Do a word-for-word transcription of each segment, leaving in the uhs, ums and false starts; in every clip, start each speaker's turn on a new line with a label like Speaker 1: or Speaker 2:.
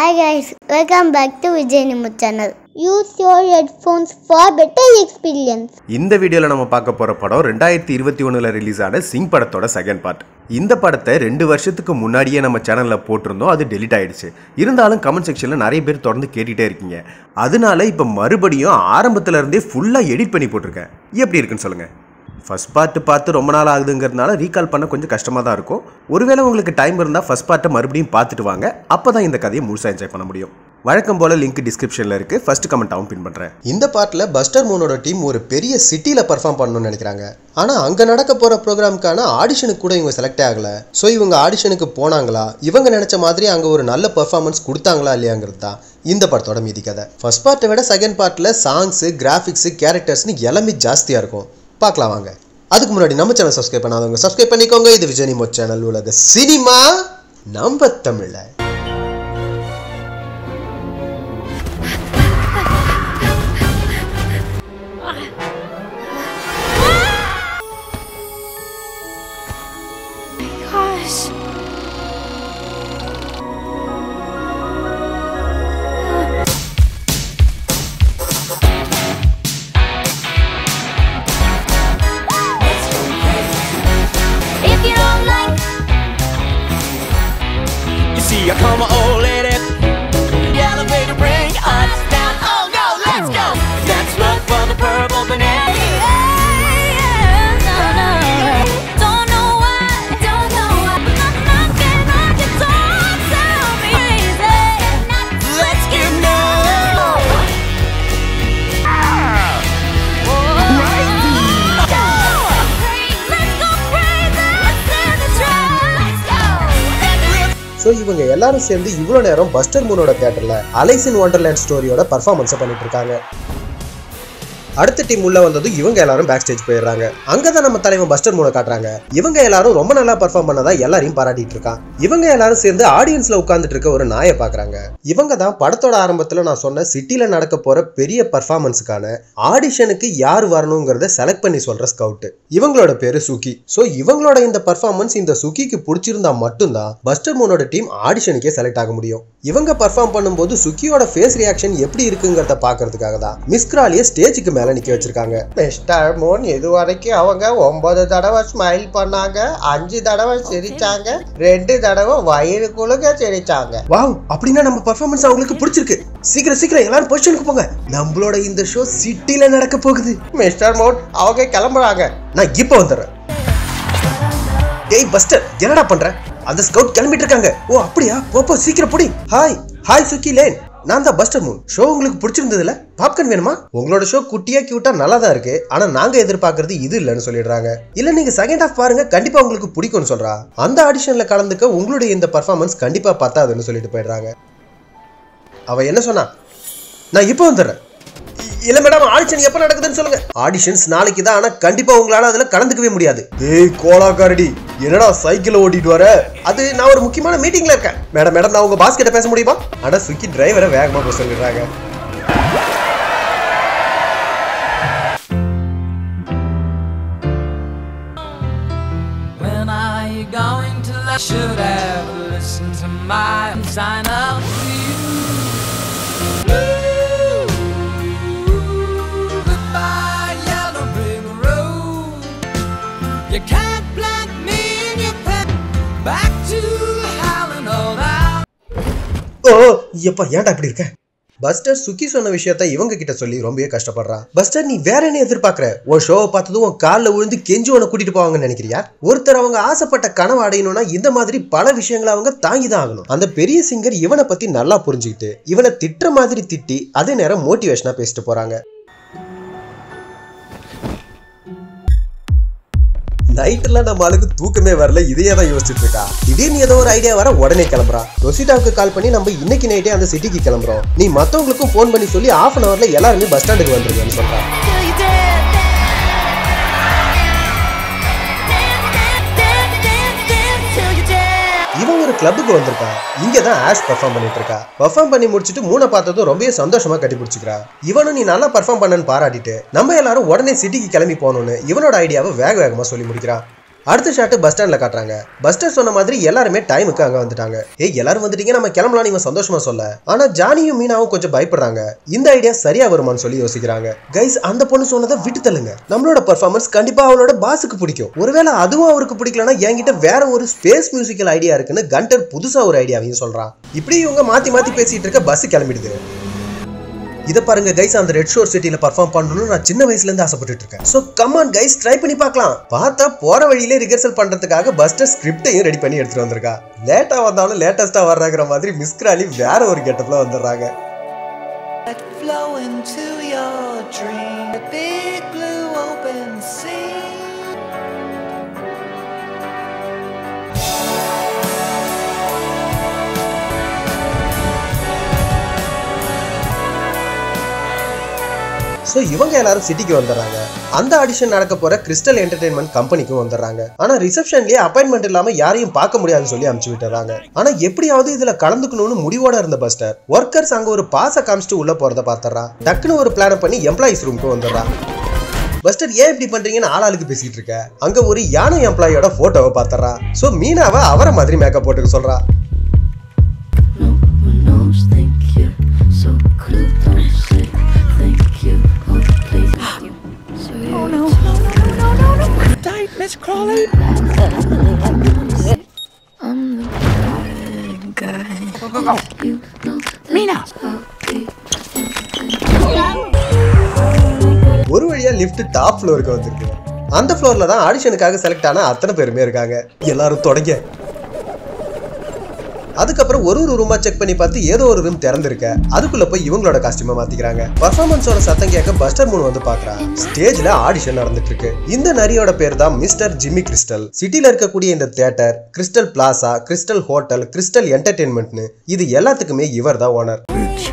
Speaker 1: Hi guys, welcome back to Vijay Nimu channel. Use your headphones for better experience.
Speaker 2: இந்த வீடியோல நம்ம பார்க்க போற படம் ரெண்டாயிரத்து இருபத்தி ஒன்று ல ரிலீஸ் ஆன சிங் படத்தோட செகண்ட் பார்ட். இந்த படத்தை ரெண்டு வருஷத்துக்கு முன்னாடியே நம்ம சேனல்ல போட்டிருந்தோம், அது டெலீட் ஆயிடுச்சு. இருந்தாலும் கமெண்ட் செக்ஷன்ல நிறைய பேர் தொடர்ந்து கேட்டுட்டே இருக்கீங்க. அதனால இப்போ மறுபடியும் ஆரம்பத்துல இருந்தே ஃபுல்லா எடிட் பண்ணி போட்டிருக்கேன். எப்படி இருக்குன்னு சொல்லுங்க. ஃபர்ஸ்ட் பார்ட் பார்த்து ரொம்ப நாள் ஆகுதுங்கிறதுனால ரீகால் பண்ண கொஞ்சம் கஷ்டமாக தான் இருக்கும். ஒருவேளை உங்களுக்கு டைம் இருந்தால் ஃபர்ஸ்ட் பார்ட்டை மறுபடியும் பார்த்துட்டு வாங்க, அப்போ தான் இந்த கதையை முழுசாக என்ஜாய் பண்ண முடியும். வழக்கம் போல லிங்க் டிஸ்கிரிப்ஷனில் இருக்கு. ஃபர்ஸ்ட் கமெண்ட் அவன் பின் பண்ணுறேன். இந்த பார்ட்டில் பஸ்டர் மூனோட டீம் ஒரு பெரிய சிட்டியில் பர்ஃபார்ம் பண்ணணும்னு நினைக்கிறாங்க. ஆனால் அங்கே நடக்க போகிற ப்ரோக்ராமுக்கான ஆடிஷனுக்கு கூட இவங்க செலக்டே ஆகலை. ஸோ இவங்க ஆடிஷனுக்கு போனாங்களா, இவங்க நினச்ச மாதிரி அங்கே ஒரு நல்ல பர்ஃபார்மன்ஸ் கொடுத்தாங்களா இல்லையாங்கிறது தான் இந்த படத்தோட மீதி கதை. ஃபர்ஸ்ட் பார்ட்டை விட செகண்ட் பார்ட்டில் சாங்ஸு, கிராஃபிக்ஸு, கேரக்டர்ஸ்னு எல்லாமே ஜாஸ்தியாக இருக்கும். பார்க்கலாம் வாங்க. அதுக்கு முன்னாடி நம்ம சேனல் சப்ஸ்கிரைப் பண்ணாதவங்க சப்ஸ்கிரைப் பண்ணிக்கோங்க. இது விஜய் நிமோ சேனல், உலக சினிமா நம்ம தமிழ்ல.
Speaker 3: I call my old lady. The elevator bring us down. Oh no, let's go. Let's look for the purple banana. No, no. Don't know why, don't know why. I'm knocking, knocking, don't tell me easy. Let's get low. Right. Go. Let's go crazy. Let's in the trap. Let's go.
Speaker 4: So இவங்க எல்லாரும் சேர்ந்து இவ்வளோ நேரம் பஸ்டர் மூனோட தியேட்டர்ல Alice இன் wonderland ஸ்டோரியோட பர்ஃபார்மன்ஸை பண்ணிட்டு இருக்காங்க. அடுத்த டீம் உள்ள வந்தது இவங்க எல்லாரும் பேக் ஸ்டேஜ் போயிடுறாங்க. அங்கதான் நம்ம தலைவன் பஸ்டர் மூனை காட்டுறாங்க. இவங்க எல்லாரும் ரொம்ப நல்லா பர்ஃபார்ம் பண்ணதா எல்லாரையும் பாராட்டிட்டு இருக்கான். இவங்க எல்லாரும் சேர்ந்து ஆடியன்ஸ்ல உட்கார்ந்துட்டு இருக்க ஒரு நாயை பாக்குறாங்க. இவங்க தான் படத்தோட ஆரம்பத்துல நான் சொன்ன சிட்டில நடக்க போற பெரிய பர்ஃபார்மன்ஸுக்கான ஆடிஷனுக்கு யார் வரணுங்கிறத செலக்ட் பண்ணி சொல்ற ஸ்கவுட். இவங்களோட பேரு சுகி. ஸோ இவங்களோட இந்த பர்ஃபார்மன்ஸ் இந்த சுகிக்கு பிடிச்சிருந்தா மட்டும்தான் பஸ்டர் மூனோட டீம் ஆடிஷனுக்கே செலக்ட் ஆக முடியும். இவங்க பர்ஃபார்ம் பண்ணும்போது சுகியோட ஃபேஸ் ரியாக்ஷன் எப்படி இருக்குங்கிறத பாக்குறதுக்காக தான் மிஸ் கிராலியை ஸ்டேஜுக்கு மேல நிக்க வச்சிருக்காங்க. மிஸ்டர் மூன் இது வரைக்கும் அவங்க ஒன்பது தடவை ஸ்மைல் பண்ணாங்க, அஞ்சு தடவை சிரிச்சாங்க, ரெண்டு தடவை வயிறு குலுங்க சிரிச்சாங்க. வாவ், அப்படின்னா நம்ம பர்ஃபார்மன்ஸ் அவங்களுக்கு பிடிச்சிருக்கு. சீக்கிரம் சீக்கிரம் எல்லாரும் பொசிஷனுக்கு போங்க, நம்மளோட இந்த ஷோ சிட்டில நடக்க போகுது. மிஸ்டர் மூன் அவங்க கிளம்புறாங்க, நான் இப்ப வந்துடுறேன். டேய் பஸ்டர், என்னடா பண்ற? அந்த ஸ்கவுட் கிளம்பிட்டு இருக்காங்க. ஓ அப்படியா, ஓப்போ சீக்கிரம் புடி. ஹாய் ஹாய் சுக்கி லேன், நான் தான் பஸ்டர் மூன். ஷோ உங்களுக்கு பிடிச்சிருந்ததுல பாப்கார்ன் வேணுமா? உங்களோட ஷோ குட்டியா கியூட்டா நல்லா தான் இருக்கு, ஆனா நாங்க எதிர்பார்க்கறது இது இல்லைன்னு சொல்லிடுறாங்க. இல்ல நீங்க செகண்ட் ஹாஃப் பாருங்க, கண்டிப்பா உங்களுக்கு பிடிக்கும்னு சொல்றா. அந்த ஆடிஷன்ல கலந்துக்க உங்களுடைய இந்த பர்ஃபார்மன்ஸ் கண்டிப்பா பத்தாதுன்னு சொல்லிட்டு போயிடுறாங்க. அவ என்ன சொன்னா? நான் இப்போ வந்துடுறேன். இல்ல மேடம், ஆடிஷன் எப்ப நடக்குதுன்னு சொல்லுங்க. ஆடிஷன்ஸ் நாளைக்கு தான், ஆனா கண்டிப்பா உங்களால அதுல கலந்துக்கவே முடியாது. ஏய் கோலாக்காரடி, என்னடா சைக்கிள் ஓட்டிட்டு வர? அது நான் ஒரு முக்கியமான மீட்டிங்ல இருக்கேன். மேடம் மேடம் நான் உங்க பாஸ் கிட்ட பேச முடியுமா? ஆனா சுக்கி டிரைவரை வேகமா போக சொல்லிடுறாங்க.
Speaker 3: When are you going to let should have listened to my sign up for you? Goodbye yellow brick road. You can't plant me in your pen. Back to howling all out.
Speaker 4: ஓ எப்பா ஏன்டா இப்படி இருக்க? பஸ்டர் சுக்கி சொன்ன விஷயத்த இவங்க கிட்ட சொல்லி ரொம்பவே கஷ்டப்படுறா. பஸ்டர் நீ வேற என்ன எதிர்பார்க்கற? உன் ஷோவை பார்த்ததும் உன் காலில் விழுந்து கெஞ்சி உன கூட்டிட்டு போவாங்கன்னு நினைக்கிறியா? ஒருத்தர் அவங்க ஆசைப்பட்ட கனவு அடையணும்னா இந்த மாதிரி பல விஷயங்களை அவங்க தாங்கிதான் ஆகணும். அந்த பெரிய சிங்கர் இவனை பத்தி நல்லா புரிஞ்சுக்கிட்டு இவனை திட்டுற மாதிரி திட்டி அதே நேரம் மோட்டிவேஷனா பேசிட்டு போறாங்க. நைட்ல நம்ம ஆளுக்கு தூக்கமே வரல, இதையே தான் யோசிச்சுட்டு இருக்கா. திடீர்னு ஏதோ ஒரு ஐடியா வர உடனே கிளம்புறா. ரொசிட்டாவுக்கு கால் பண்ணி நம்ம இன்னைக்கு நைட்டே அந்த சிட்டிக்கு கிளம்புறோம், நீ மத்தவங்களுக்கும் போன் பண்ணி சொல்லி ஹாஃப் அன் அவர்ல எல்லாருமே பஸ் ஸ்டாண்டுக்கு வந்துருங்கன்னு சொல்றா. இவன் ஒரு கிளப்புக்கு வந்திருக்கா. இங்க தான் ஆஷ் பெர்ஃபார்ம் பண்ணிட்டு இருக்கா. பெர்ஃபார்ம் பண்ணி முடிச்சிட்டு மூணை பார்த்ததும் ரொம்ப சந்தோஷமா கட்டி பிடிச்சிக்கிறா. இவனும் நீ நல்லா பெர்ஃபார்ம் பண்ணன்னு பாராட்டிட்டு நம்ம எல்லாரும் உடனே சிட்டிக்கு கிளம்பி போகணும்னு இவனோட ஐடியாவை வேக வேகமா சொல்லி முடிக்கிறான். அடுத்த ஷாட் பஸ் ஸ்டாண்ட்ல காட்டுறாங்க. பஸ்டர் சொன்ன மாதிரி எல்லாருமே டைமுக்கு அங்க வந்துட்டாங்க. ஏய் எல்லாரும் வந்துட்டீங்க, நம்ம கிளம்பலாம் நீங்க சந்தோஷமா சொல்ல. ஆனா ஜானியும் மீனாவும் கொஞ்சம் பயப்படுறாங்க. இந்த ஐடியா சரியா வருமான்னு சொல்லி யோசிக்கிறாங்க. கைஸ் அந்த பொண்ணு சொன்னதை விட்டு தள்ளுங்க. நம்மளோட பெர்ஃபார்மன்ஸ் கண்டிப்பா அவளோட பாஸுக்கு பிடிக்கும். ஒருவேளை அதுவும் அவருக்கு பிடிக்கலன்னா என்கிட்ட வேற ஒரு ஸ்பேஸ் மியூசிக்கல் ஐடியா இருக்குன்னு கண்டர் புதுசா ஒரு ஐடியாவையும் சொல்றான். இப்படி இவங்க மாத்தி மாத்தி பேசிட்டு இருக்க பஸ் கிளம்பிடுது. இத பாருங்க கைஸ், அந்த ரெட் ஷோர் சிட்டில பெர்ஃபார்ம் பண்ணனும்னு நான் சின்ன வயசுல இருந்து ஆசைப்பட்டுட்டு இருக்கேன். So come on guys, try பண்ணி பார்க்கலாம். பார்த்தா போற வழியிலே ரிஹர்சல் பண்றதுக்காக பஸ்டர் ஸ்கிரிப்டையும் ரெடி பண்ணி எடுத்துட்டு வந்திருக்கா. லேட்டா வந்தாலும் லேட்டஸ்டா வர்றங்கற மாதிரி மிஸ்கிராலி வேற ஒரு கெட்டப்ல வந்துறாங்க. சோ இவங்க எல்லாரும் சிட்டிக்கு வந்துடுறாங்க. அந்த ஆடிஷன் நடக்க போற கிறிஸ்டல் என்டர்டெயின்மெண்ட் கம்பெனிக்கும் வந்துடுறாங்க. ஆனா ரிசப்ஷன்லயே அப்பாயின்மெண்ட் இல்லாம யாரையும் பார்க்க முடியாதுன்னு சொல்லி அனுப்பிச்சு விட்டுறாங்க. ஆனா எப்படியாவது இதுல கலந்துக்கணும்னு முடிவோட இருந்த பஸ்டர் ஒர்க்கர்ஸ் அங்க ஒரு பாச காமிச்சிட்டு உள்ள போறத பாத்துறா. டக்குன்னு ஒரு பிளான் பண்ணி எம்ப்ளாயிஸ் ரூமுக்கு வந்துடுறா. பஸ்டர் ஏன் இப்படி பண்றீங்கன்னு ஆளாளுக்கு பேசிட்டு இருக்க. அங்க ஒரு யானை எம்ப்ளாயோட போட்டோவை பாத்துறா. சோ மீனாவை அவரை மாதிரி மேக்கப் போட்டுக்க சொல்றா.
Speaker 3: Miss Crawley. I'm the bad guy. Go, go, go. You know Mina.
Speaker 4: ஒரு வழியா லிஃப்ட் டாப் ஃப்ளோருக்கு வந்திருக்கு. அந்த ஃப்ளோர்ல தான் ஆடிஷனுக்காக செலக்ட் ஆன அத்தனை பேருமே இருக்காங்க. எல்லாரும் தொடங்க. அதுக்கப்புறம் ஒரு ஒரு ரூமா செக் பண்ணி பார்த்து ஏதோ ஒரு ரூம் திறந்திருக்க. அதுக்குள்ள போய் இவங்களோட காஸ்டியூமை மாத்திக்கிறாங்க. பர்ஃபார்மன்ஸோட சத்தம் கேட்க பஸ்டர் மூணு வந்து பாக்குறான். ஸ்டேஜ்ல ஆடிஷன் நடந்துட்டு இருக்கு. இந்த நரியோட பேர் தான் மிஸ்டர் ஜிம்மி கிறிஸ்டல். சிட்டில இருக்கக்கூடிய இந்த theatre, Crystal Plaza, Crystal hotel, Crystal என்டர்டெயின்மெண்ட்னு இது எல்லாத்துக்குமே இவர் தான் ஓனர்.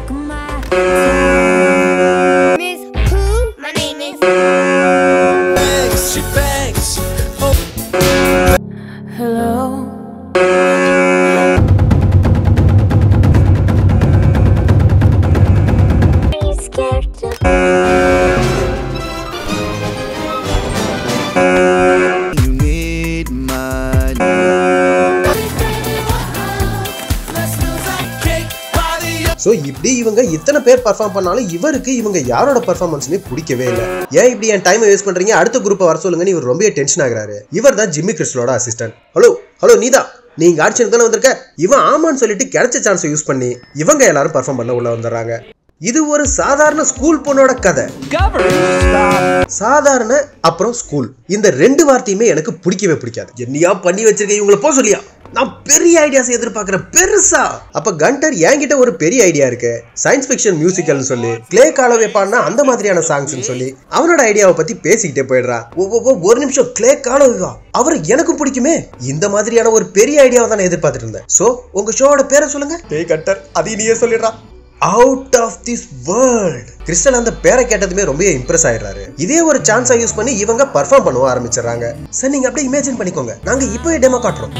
Speaker 4: சோ இப்படி இவங்க இத்தனை பேர் பெர்ஃபார்ம் பண்ணாலும் இவருக்கு இவங்க யாரோட பெர்ஃபார்மன்ஸுமே பிடிக்கவே இல்லை. ஏன் இப்படி என் டைமை வேஸ்ட் பண்றீங்க, அடுத்த குரூப்பை வர சொல்லுங்கன்னு இவர் ரொம்ப டென்ஷன் ஆகுறாரு. இவர் தான் ஜிம்மி கிறிஸ்டலோட அசிஸ்டன்ட். ஹலோ ஹலோ நீதா, நீங்க ஆடிஷனுக்கு தானே வந்திருக்க. இவன் ஆமான்னு சொல்லிட்டு கிடைச்ச சான்ஸை யூஸ் பண்ணி இவங்க எல்லாரும் பெர்ஃபார்ம் பண்ண உள்ள வந்துடுறாங்க. இது ஒரு சாதாரண ஸ்கூல் பொண்ணோட கதை. சாதாரண அப்புறம் ஸ்கூல், இந்த ரெண்டு வார்த்தையுமே எனக்கு பிடிக்கவே பிடிக்காது. என்னையா பண்ணி வச்சிருக்க இவங்களை போ சொல்லியா. நான் பெரிய ஐடியாஸ் எதிர்பார்க்கிறேன் பெருசா. அப்ப கண்டர் என்கிட்ட ஒரு பெரிய ஐடியா இருக்கு, சயின்ஸ் ஃபிக்ஷன் மியூசிக்கல்னு சொல்லி கிளே காலோவே பாடினா அந்த மாதிரியான சாங்ஸ்னு சொல்லி அவனோட ஐடியாவை பத்தி பேசிக்கிட்டே போயிடுறா. ஒரு நிமிஷம், கிளே காலோவேவா, அவர் எனக்கு பிடிக்குமே. இந்த மாதிரியான ஒரு பெரிய ஐடியாவை தான் எதிர்பார்த்துட்டு இருந்தேன். சோ உங்க ஷோவோட பேரை சொல்லுங்க. டேய் கண்டர், அதையும் நீயே சொல்லிடுறா. Out of this world. Crystal அந்த பேரை கேட்டதுமே ரொம்ப இம்ப்ரெஸ் ஆயிடுறாரு. இதே ஒரு சான்ஸா யூஸ் பண்ணி இவங்க பெர்ஃபார்ம் பண்ண ஆரம்பிச்சிடறாங்க. சார் நீங்க அப்படியே இமேஜின் பண்ணிக்கோங்க, நாங்க இப்பவே டெமோ காட்டுறோம்.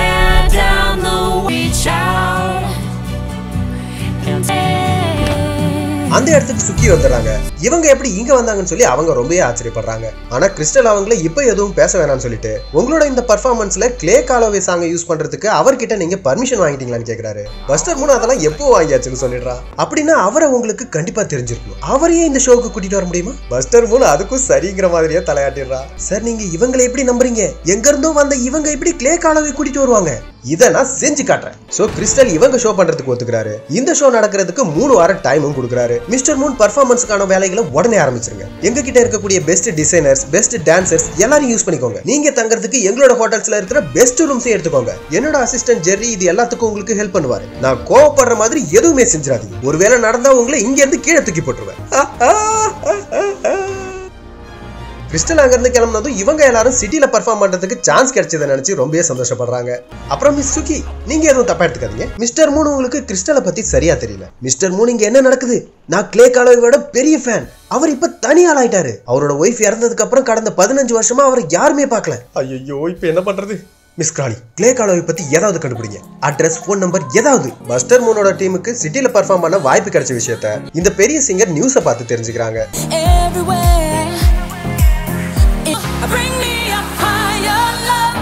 Speaker 4: அந்த இடத்துக்கு சுக்கி வந்துடுறாங்க. இவங்க எப்படி இங்க வந்தாங்கன்னு சொல்லி அவங்க ரொம்பவே ஆச்சரியப்படுறாங்க. ஆனா கிறிஸ்டல் அவங்கள இப்ப எதுவும் பேச வேணாம்னு சொல்லிட்டு உங்களோட இந்த பர்ஃபார்மன்ஸ்ல கிளே காலோவே சாங்கை யூஸ் பண்றதுக்கு அவர்கிட்ட நீங்க பர்மிஷன் வாங்கிட்டீங்களான்னு கேக்குறாரு. பஸ்டர் மூணு அதெல்லாம் எப்போ வாங்கியாச்சுன்னு சொல்லிடுறா. அப்படின்னா அவரை உங்களுக்கு கண்டிப்பா தெரிஞ்சிருக்கணும். அவரையே இந்த ஷோக்கு கூட்டிட்டு வர முடியுமா? பஸ்டர் மூணு அதுக்கும் சரிங்கிற மாதிரியே தலையாட்டிடுறா. சார் நீங்க இவங்களை எப்படி நம்புறீங்க? எங்க இருந்தோ வந்த இவங்க எப்படி கிளே காலோவே கூட்டிட்டு வருவாங்க? இதை நான் செஞ்சு காட்டுறேன். சோ கிறிஸ்டல் இவங்க ஷோ பண்றதுக்கு ஒத்துக்கிறாரு. இந்த ஷோ நடக்கிறதுக்கு மூணு வாரம் டைமும் கொடுக்குறாரு. மிஸ்டர் மூன் பர்ஃபார்மன்ஸ்க்கான வேலைகளை உடனே ஆரம்பிச்சிருங்க. எங்க கிட்ட இருக்கக்கூடிய பெஸ்ட் டிசைனர்ஸ், பெஸ்ட் டான்சர்ஸ் எல்லாரும் யூஸ் பண்ணிக்கோங்க. நீங்க தங்கறதுக்கு எங்களோட ஹோட்டல்ஸ்ல இருக்கிற பெஸ்ட் ரூம்ஸ் எடுத்துக்கோங்க. என்னோட அசிஸ்டன்ட் ஜெர்ரி இது எல்லாத்துக்கும் உங்களுக்கு ஹெல்ப் பண்ணுவாரு. நான் கோவப்படுற மாதிரி எதுவுமே செஞ்சிடாதீங்க. ஒருவேளை நடந்தா உங்களை இங்க இருந்து கீழே தூக்கி போட்டுருவேன். கிறிஸ்டல் அங்க இருந்து கிளம்பினதும் இவங்க எல்லாரும் சிட்டில பெர்ஃபார்ம் பண்றதுக்கு சான்ஸ் கிடைச்சதை நினைச்சு ரொம்பவே சந்தோஷப்படுறாங்க. அப்புறம் மிஸ் சுகி, நீங்க எதுவும் தப்பா எடுத்துக்காதீங்க. மிஸ்டர் மூன் உங்களுக்கு கிறிஸ்டலை பத்தி சரியா தெரியல. மிஸ்டர் மூன் இங்க என்ன நடக்குது? நான் கிளே காலோவேயோட பெரிய ஃபேன். அவர் இப்ப தனி ஆளாயிட்டாரு. அவரோட ஒய்ஃப் இறந்ததுக்கு அப்புறம் கடந்த பதினஞ்சு வருஷமா அவரை யாருமே பார்க்கல. ஐயோ இப்ப என்ன பண்றது? மிஸ் கிராலி, கிளே காலோவே பத்தி ஏதாவது கண்டுபிடிங்க. அட்ரஸ், போன் நம்பர் ஏதாவது. பஸ்டர் மூனோட டீமுக்கு சிட்டில பெர்ஃபார்ம் பண்ண வாய்ப்பு கிடைச்ச விஷயத்த இந்த பெரிய சிங்கர் நியூஸை பார்த்து தெரிஞ்சுக்கிறாங்க.
Speaker 3: Bring me a higher love.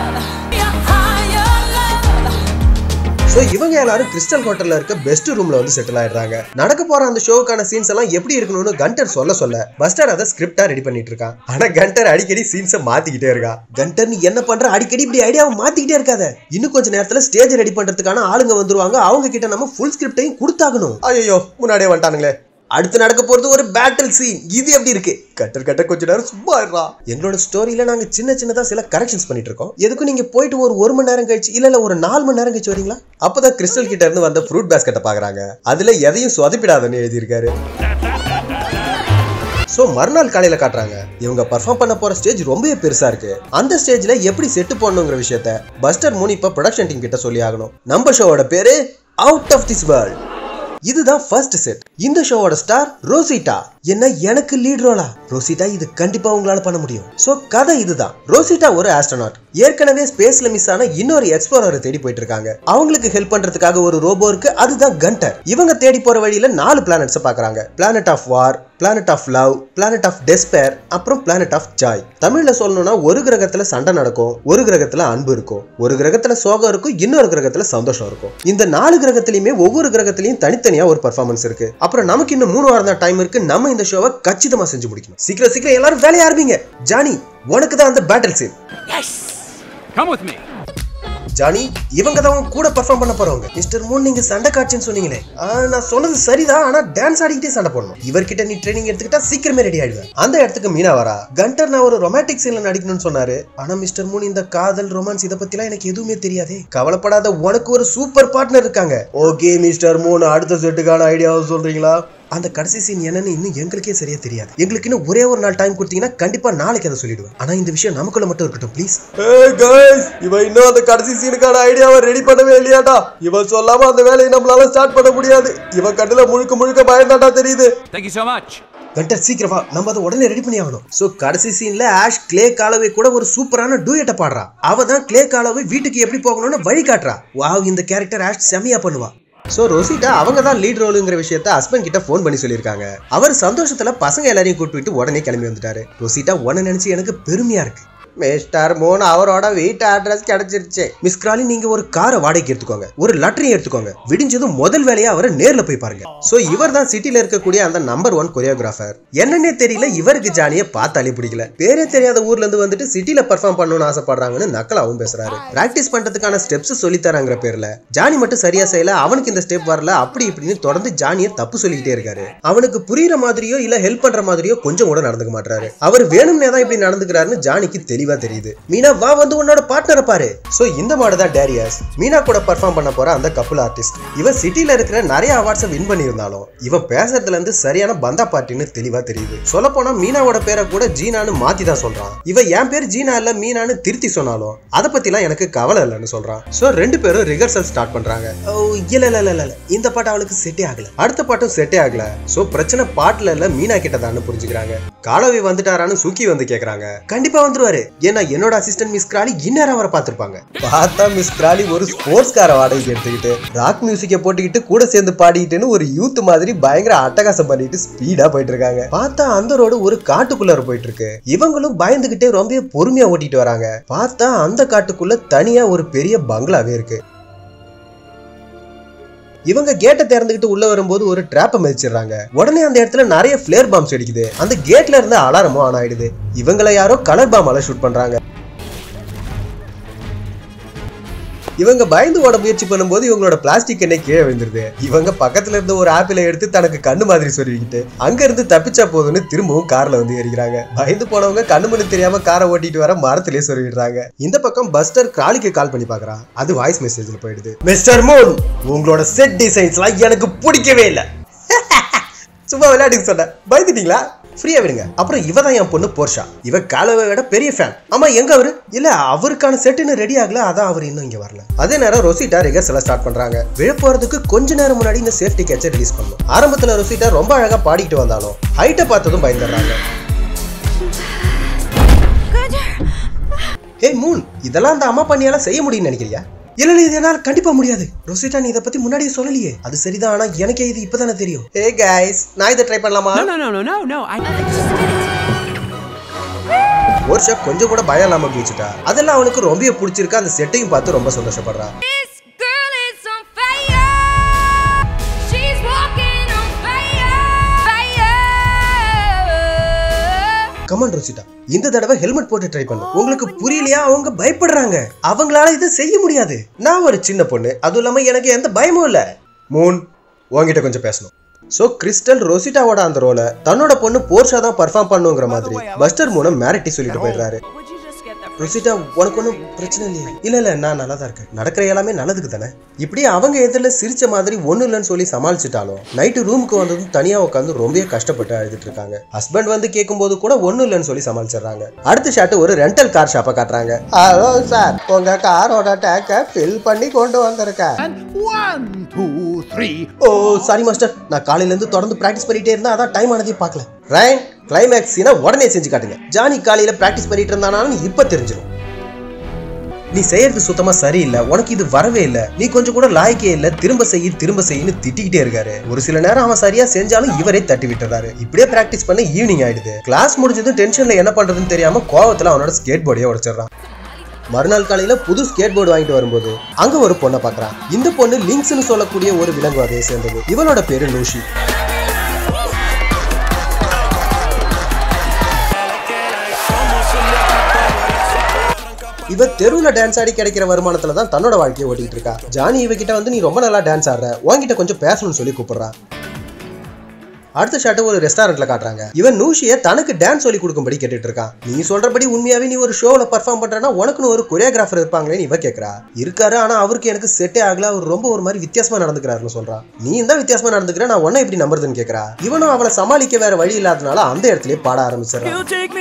Speaker 4: So இவங்க எல்லாரும் கிறிஸ்டல் ஹோட்டல்ல இருக்க பெஸ்ட் ரூம்ல வந்து செட்டில் ஆயிடுறாங்க. நடக்க போற அந்த ஷோவுக்கான சீன்ஸ் எல்லாம் எப்படி இருக்கணும்னு கண்டர் சொல்ல சொல்ல பஸ்டர் அதை ஸ்கிரிப்டா ரெடி பண்ணிட்டு இருக்கான். ஆனா கண்டர் அடிக்கடி சீன்ஸை மாத்திக்கிட்டே இருக்கா. கண்டர் நீ என்ன பண்ற, அடிக்கடி இப்படி ஐடியாவை மாத்திக்கிட்டே இருக்காத. இன்னும் கொஞ்ச நேரத்துல ஸ்டேஜ் ரெடி பண்றதுக்கான ஆளுங்க வந்துருவாங்க. அவங்க கிட்ட நம்ம ஃபுல் ஸ்கிரிப்டையும் கொடுத்தாகணும். ஐயோ முன்னாடியே வந்துட்டானுங்களே. அடுத்து நடக்க போறது ஒரு பேட்டில் சீன். இது எப்படி இருக்கு? கட்டர் கட்டர் கொஞ்ச நேரம் சும்மா இருடா. எங்களோட ஸ்டோரியில நாங்க சின்ன சின்னதா சில கரெக்ஷன்ஸ் பண்ணிட்டு இருக்கோம். எதுக்கும் நீங்க போயிட்டு ஒரு ஒரு மணி நேரம் கழிச்சு இல்ல இல்ல ஒரு நாலு மணி நேரம் கழிச்சு வரீங்களா? அப்பதான் கிறிஸ்டல் கிட்ட இருந்து வந்த ஃப்ரூட் பேஸ்கெட்டை பாக்குறாங்க. அதுல எதையும் சொதப்பிடாதன்னு எழுதியிருக்காரு. சோ மறுநாள் காலையில காட்டுறாங்க. இவங்க பர்ஃபார்ம் பண்ண போற ஸ்டேஜ் ரொம்பவே பெருசா இருக்கு. அந்த ஸ்டேஜ்ல எப்படி செட் போடணுங்கிற விஷயத்த பஸ்டர் மூன் இப்ப ப்ரொடக்ஷன் டீம் கிட்ட சொல்லி ஆகணும். நம்ம ஷோவோட பேரு அவுட் ஆஃப் திஸ் வேர்ல்ட். இதுதான் ஃபர்ஸ்ட் செட். இந்த ஷோவோட ஸ்டார் ரோசிட்டா. என்ன எனக்கு லீட் ரோலா? ரோசிட்டா இது கண்டிப்பா உங்களால பண்ண முடியும். சோ கதை இதுதான். ரோசிட்டா ஒரு ஆஸ்ட்ரோநாட். ஏற்கனவே ஸ்பேஸ்ல மிஸ் ஆன இன்னொரு எக்ஸ்ப்ளோரரை தேடி போயிட்டு இருக்காங்க. அவங்களுக்கு ஹெல்ப் பண்றதுக்காக ஒரு ரோபோ இருக்கு, அதுதான் கண்டர். இவங்க தேடி போற வழியில நாலு பிளானட்ஸ் பாக்குறாங்க. Planet of war, planet of love, planet of despair, அப்புறம் பிளானட் ஆஃப் ஜாய். தமிழ்ல சொல்லணும்னா ஒரு கிரகத்துல சண்டை நடக்கும், ஒரு கிரகத்துல அன்பு இருக்கும், ஒரு கிரகத்துல சோகம் இருக்கும், இன்னொரு கிரகத்துல சந்தோஷம் இருக்கும். இந்த நாலு கிரகத்திலயுமே ஒவ்வொரு கிரகத்திலயும் தனித்தனியா ஒரு பெர்ஃபார்மன்ஸ் இருக்கு. அப்புறம் நமக்கு இன்னும் மூணு வாரம் தான் டைம் இருக்கு. நம்ம இந்த ஷோவை கச்சிதமா செஞ்சு முடிக்கணும். சீக்கிரம் சீக்கிரம் எல்லாரும் வேலைய ஆரம்பிங்க. ஜானி உனக்கு தான் அந்த battle scene.
Speaker 5: Yes come with me.
Speaker 4: Johnny இவங்க தான் கூட பெர்ஃபார்ம் பண்ண போறவங்க. மிஸ்டர் மூன் நீங்க சண்டை காட்சின்னு சொன்னீங்களே, நான் சொன்னது சரிதான். ஆனா டான்ஸ் ஆடிக்கிட்டே சண்டை போடணும். இவர்கிட்ட நீ ட்ரைனிங் எடுத்துக்கிட்டா சீக்கிரமே ரெடி ஆயிடுவேன். அந்த இடத்துக்கு மீனா வரா. கண்டர் நான் ஒரு ரொமான்டிக் சீன்ல நடிக்கணும்னு சொன்னாரு. ஆனா மிஸ்டர் மூன் இந்த காதல் ரொமான்ஸ் இத பத்திலாம் எனக்கு எதுவுமே தெரியாதே. கவலைப்படாத, உனக்கு ஒரு சூப்பர் பார்ட்னர் இருக்காங்க. ஓகே மிஸ்டர் மூன், அடுத்த செட்டுக்கான ஐடியாவை சொல்றீங்களா? அந்த கடைசி சீன் என்னன்னு இன்னும் எங்களுக்கே சரியா தெரியாது. எங்களுக்கு இன்னும் ஒரே ஒரு நாள் டைம் கொடுத்தீங்கன்னா கண்டிப்பா நாளைக்கு அதை சொல்லிடுவேன். ஆனா இந்த விஷயம் நமக்குள்ள மட்டும் இருக்கட்டும் ப்ளீஸ். ஏய் गाइस, இவன் இன்னும் அந்த கடைசி சீனுக்கான ஐடியாவை ரெடி பண்ணவே இல்லையாடா. இவன் சொல்லாம அந்த வேலையை நம்மளால ஸ்டார்ட் பண்ண முடியாது. இவன் கண்ணுல முழுக்க முழுக்க பயந்தாடா தெரியுது.
Speaker 5: Thank you so much.
Speaker 4: Kandar சீக்கிரம் வா, நம்ம அதை உடனே ரெடி பண்ணி ஆகணும். சோ கடைசி சீன்ல ஆஷ் கிளே காலவே கூட ஒரு சூப்பரான டூயட்டை பாடுறா. அவ தான் கிளே காலவே வீட்டுக்கு எப்படி போகணும்னு வழி காட்டுறா. வாவ், இந்த கேரக்டர் ஆஷ் செமையா பண்ணுவா. சோ ரோசிட்டா அவங்க தான் லீட் ரோலுங்கிற விஷயத்த ஹஸ்பண்ட் கிட்ட போன் பண்ணி சொல்லியிருக்காங்க. அவர் சந்தோஷத்துல பசங்க எல்லாரையும் கூப்பிட்டு உடனே கிளம்பி வந்துட்டாரு. ரோசிட்டா உடனே நினைச்சு எனக்கு பெருமையா இருக்கு. மிஸ்டர் மூன் அவரோட வீட்டு அட்ரஸ் கிடைச்சிருச்சு. மிஸ் கிராலி நீங்க ஒரு காரை வாடகைக்கு எடுத்துக்கோங்க, ஒரு லட்டரையும் எடுத்துக்கோங்க. விடிஞ்சதும் முதல் வேலையா அவரை நேர்ல போய் பாருங்க. சோ இவர் தான் சிட்டில இருக்கக்கூடிய அந்த நம்பர் ஒன் கொரியோகிராஃபர். என்னன்னே தெரியல, இவருக்கு ஜானியை பார்த்தாலே பிடிக்கல. பேரே தெரியாத ஊர்ல இருந்து வந்துட்டு சிட்டில பெர்ஃபார்ம் பண்ணணும்னு ஆசைப்படுறாங்கன்னு நக்கலாவும் பேசுறாரு. பிராக்டிஸ் பண்றதுக்கான ஸ்டெப்ஸ் சொல்லி தராங்கிற பேர்ல ஜானி மட்டும் சரியா செய்யல, அவனுக்கு இந்த ஸ்டெப் வரல, அப்படி இப்படின்னு தொடர்ந்து ஜானியை தப்பு சொல்லிக்கிட்டே இருக்காரு. அவனுக்கு புரியுற மாதிரியோ இல்ல ஹெல்ப் பண்ற மாதிரியோ கொஞ்சம் கூட நடந்துக்க மாட்டாரு. அவர் வேணும்னே தான் இப்படி நடந்துக்கிறாருன்னு ஜானிக்கு தெளிவா தெரியுது. மீனா வா, வந்து உன்னோட பார்ட்னரை பாரு. சோ இந்த மாதிரி தான் டேரியஸ் மீனா கூட பெர்ஃபார்ம் பண்ண போற அந்த கப்புள் ஆர்டிஸ்ட். இவன் சிட்டில இருக்கிற நிறைய அவார்ட்ஸை வின் பண்ணியிருந்தாலும் இவன் பேசுறதுல இருந்து சரியான பந்தா பார்ட்டின்னு தெளிவா தெரியுது. சொல்ல போனா மீனாவோட பேரை கூட ஜீனான்னு மாத்தி தான் சொல்றான். இவன் என் பேர் ஜீனா இல்ல மீனான்னு திருத்தி சொன்னாலும் அதை பத்திலாம் எனக்கு கவலை இல்லைன்னு சொல்றான். சோ ரெண்டு பேரும் ரிஹர்சல் ஸ்டார்ட் பண்றாங்க. ஓ இல்ல இல்ல இல்ல இல்ல இந்த பாட்டு அவளுக்கு செட்டே ஆகல, அடுத்த பாட்டும் செட்டே ஆகல. சோ பிரச்சனை பாட்டுல இல்ல மீனா கிட்டதான்னு புரிஞ்சுக்கிறாங்க. காலவி வந்துட்டாரான்னு சுக்கி வந்து கேக்குறாங்க. கண்டிப்பா வந்துருவாரு, ஏன்னா என்னோட அசிஸ்டன்ட் மிஸ் கிராலி இந்நேரம் அவரை பார்த்திருப்பாங்க. பார்த்தா மிஸ் கிராலி ஒரு ஸ்போர்ட்ஸ் காரை வாடகைக்கு எடுத்துக்கிட்டு ராக் மியூசிக்கை போட்டுக்கிட்டு கூட சேர்ந்து பாடிக்கிட்டுன்னு ஒரு யூத் மாதிரி பயங்கர அட்டகாசம் பண்ணிட்டு ஸ்பீடா போயிட்டு இருக்காங்க. பார்த்தா அந்த ரோடு ஒரு காட்டுக்குள்ளார போயிட்டு இருக்கு. இவங்களும் பயந்துகிட்டே ரொம்ப பொறுமையா ஓட்டிட்டு வராங்க. பார்த்தா அந்த காட்டுக்குள்ள தனியா ஒரு பெரிய பங்களாவே இருக்கு. இவங்க கேட்டை திறந்துகிட்டு உள்ள வரும்போது ஒரு டிராப்பை மிதிச்சிடுறாங்க. உடனே அந்த இடத்துல நிறைய பிளேர் பாம்ஸ் வெடிக்குது. அந்த கேட்ல இருந்து அலாரமும் ஆன் ஆயிடுது. இவங்களை யாரோ கலர் பாமால ஷூட் பண்றாங்க. இவங்க பயந்து ஓட முயற்சி பண்ணும்போது இவங்களோட பிளாஸ்டிக் எண்ணெய் கீழே விழுந்துருது. இவங்க பக்கத்துல இருந்து ஒரு ஆப்பிளை எடுத்து தனக்கு கண்ணு மாதிரி சொல்லிக்கிட்டு அங்க இருந்து தப்பிச்சா போதுன்னு திரும்பவும் கார்ல வந்து ஏறிக்கிறாங்க. பயந்து போனவங்க கண்ணு மணி தெரியாம காரை ஓட்டிட்டு வர மரத்திலே சொல்லிடுறாங்க. இந்த பக்கம் பஸ்டர் கிராலிக்கு கால் பண்ணி பாக்குறான். அது வாய்ஸ் மெசேஜ்ல போயிடுது. மிஸ்டர் மூன், உங்களோட செட் டிசைன்ஸ்லாம் எனக்கு பிடிக்கவே இல்லை. சும்மா விளையாட்டுக்கு சொன்ன, பயந்துட்டீங்களா? ஃப்ரீயா விடுங்க. அப்புறம் இவ தான் என் பொண்ணு போர்ஷா. இவ காலவை விட பெரிய ஃபேன். ஆமா எங்க அவரு? இல்ல அவருக்கான செட்டுன்னு ரெடி ஆகல, அதான் அவர் இன்னும் இங்க வரல. அதே நேரம் ரொசிட்டா ரிஹர்சல் ஸ்டார்ட் பண்றாங்க. விழ போறதுக்கு கொஞ்ச நேரம் முன்னாடி இந்த சேஃப்டி கேட்சை ரிலீஸ் பண்ணும். ஆரம்பத்துல ரொசிட்டா ரொம்ப அழகா பாடிக்கிட்டு வந்தாலும் ஹைட்டை பார்த்ததும் பயந்துடுறாங்க. ஹே மூன், இதெல்லாம் அந்த அம்மா பண்ணியால செய்ய முடியும்னு நினைக்கிறியா? இல்ல இது என்னால கண்டிப்பா முடியாது. ரொசிட்டா நீ இத பத்தி முன்னாடியே சொல்லலையே. அது சரிதான், ஆனா எனக்கே இது இப்பதானே தெரியும். ஹே गाइस, நான் இத ட்ரை பண்ணலாமா?
Speaker 5: No no no no no no. I
Speaker 4: Porsha கொஞ்சம் கூட பயம் இல்லாம குதிச்சிட்டா. அதெல்லாம் அவனுக்கு ரொம்ப பிடிச்சிருக்கு. அந்த செட்டையும் பார்த்து ரொம்ப சந்தோஷப்படுறா.
Speaker 6: This girl is on
Speaker 4: come on Rosita, இந்த தடவை ஹெல்மெட் போட்டு ட்ரை பண்ணு. உங்களுக்கு புரியலையா? அவங்க பயப்படுறாங்க. அவங்களால இதை செய்ய முடியாது. நான் ஒரு சின்ன பொண்ணு, அதுவும் இல்லாம எனக்கு எந்த பயமும் இல்ல. மூன், உங்ககிட்ட கொஞ்சம் பேசணும். சோ கிறிஸ்டல் ரோசிட்டாவோட அந்த ரோலை தன்னோட பொண்ணு போர்ஷா தான் பர்ஃபார்ம் பண்ணுங்கிற மாதிரி பஸ்டர் மூணு மிரட்டி சொல்லிட்டு போயிடுறாரு. ரோசிட்டா, உனக்கு ஒன்றும் பிரச்சனை இல்லையா? இல்ல இல்ல, நான் நல்லா தான் இருக்கேன். நடக்கிற எல்லாமே நல்லதுக்கு தானே. இப்படி அவங்க எதிரில் சிரிச்ச மாதிரி ஒண்ணு இல்லைன்னு சொல்லி சமாளிச்சுட்டாலும் நைட்டு ரூமுக்கு வந்ததும் தனியா உட்காந்து ரொம்ப கஷ்டப்பட்டு அழுதுட்டு இருக்காங்க. ஹஸ்பண்ட் வந்து கேட்கும் போது கூட ஒண்ணு இல்லைன்னு சொல்லி சமாளிச்சிடறாங்க. அடுத்த ஷாட் ஒரு ரெண்டல் கார் ஷாப்பை காட்டுறாங்க. ஹலோ சார், உங்க காரோட டேங்கை ஃபில் பண்ணி கொண்டு வந்திருக்கேன். ஓ சாரி மாஸ்டர், நான் காலையில இருந்து தொடர்ந்து பிராக்டிஸ் பண்ணிட்டே இருந்தா அதான் டைம் ஆனதையும் பார்க்கல. ரைன், கிளைமேக்ஸ் சீனை உடனே செஞ்சு காட்டுங்க. ஜானி காலையில பிராக்டிஸ் பண்ணிட்டு இருந்தானாலும் இப்ப தெரிஞ்சிடும். நீ செய்யறது சுத்தமா சரியில்லை, உனக்கு இது வரவே இல்லை, நீ கொஞ்சம் கூட லாய்க்கே இல்ல, திரும்ப செய்ய திரும்ப செய்யன்னு திட்டிக்கிட்டே இருக்காரு. ஒரு சில நேரம் அவன் சரியா செஞ்சாலும் இவரே தட்டி விட்டுறாரு. இப்படியே பிராக்டிஸ் பண்ண ஈவினிங் ஆயிடுது. கிளாஸ் முடிஞ்சதும் டென்ஷன்ல என்ன பண்றதுன்னு தெரியாம கோவத்துல அவனோட ஸ்கேட் போர்டையே உடைச்சிடறான். மறுநாள் காலையில புது ஸ்கேட் போர்டு வாங்கிட்டு வரும்போது அங்க ஒரு பொண்ணை பாக்குறான். இந்த பொண்ணு லிங்க்ஸ்னு சொல்லக்கூடிய ஒரு விலங்கு வகையை சேர்ந்தது. இவனோட பேரு லூஷி. இவ தெருவுல டான்ஸ் ஆடி கிடைக்கிற வருமானத்துல தான் தன்னோட வாழ்க்கையை ஓட்டிட்டு இருக்கா. ஜானி இவகிட்ட வந்து நீ ரொம்ப நல்லா டான்ஸ் ஆடுற, உன்கிட்ட கொஞ்சம் பேசணும்னு சொல்லி கூப்பிடுறான். அடுத்த ஷாட் ஒரு ரெஸ்டாரண்ட்ல காட்டுறாங்க. இவன் நூஷியை தனக்கு டான்ஸ் சொல்லி கொடுக்கும்படி கேட்டுட்டு இருக்கான். நீ சொல்றபடி உண்மையாவே நீ ஒரு ஷோல பர்ஃபார்ம் பண்றனா உனக்குன்னு ஒரு கொரியோகிராஃபர் இருப்பாங்களேன்னு இவ கேட்கறா. இருக்காரு, ஆனா அவருக்கு எனக்கு செட்டே ஆகல, அவர் ரொம்ப ஒரு மாதிரி வித்தியாசமா நடந்துக்கிறாருன்னு சொல்றான். நீ தான் வித்தியாசமா நடந்துக்கிற, நான் உன்னை எப்படி நம்புறதுன்னு கேட்கறா. இவனும் அவளை சமாளிக்க வேற வழி இல்லாதனால அந்த இடத்துலயே பாட ஆரம்பிச்சிடறான்.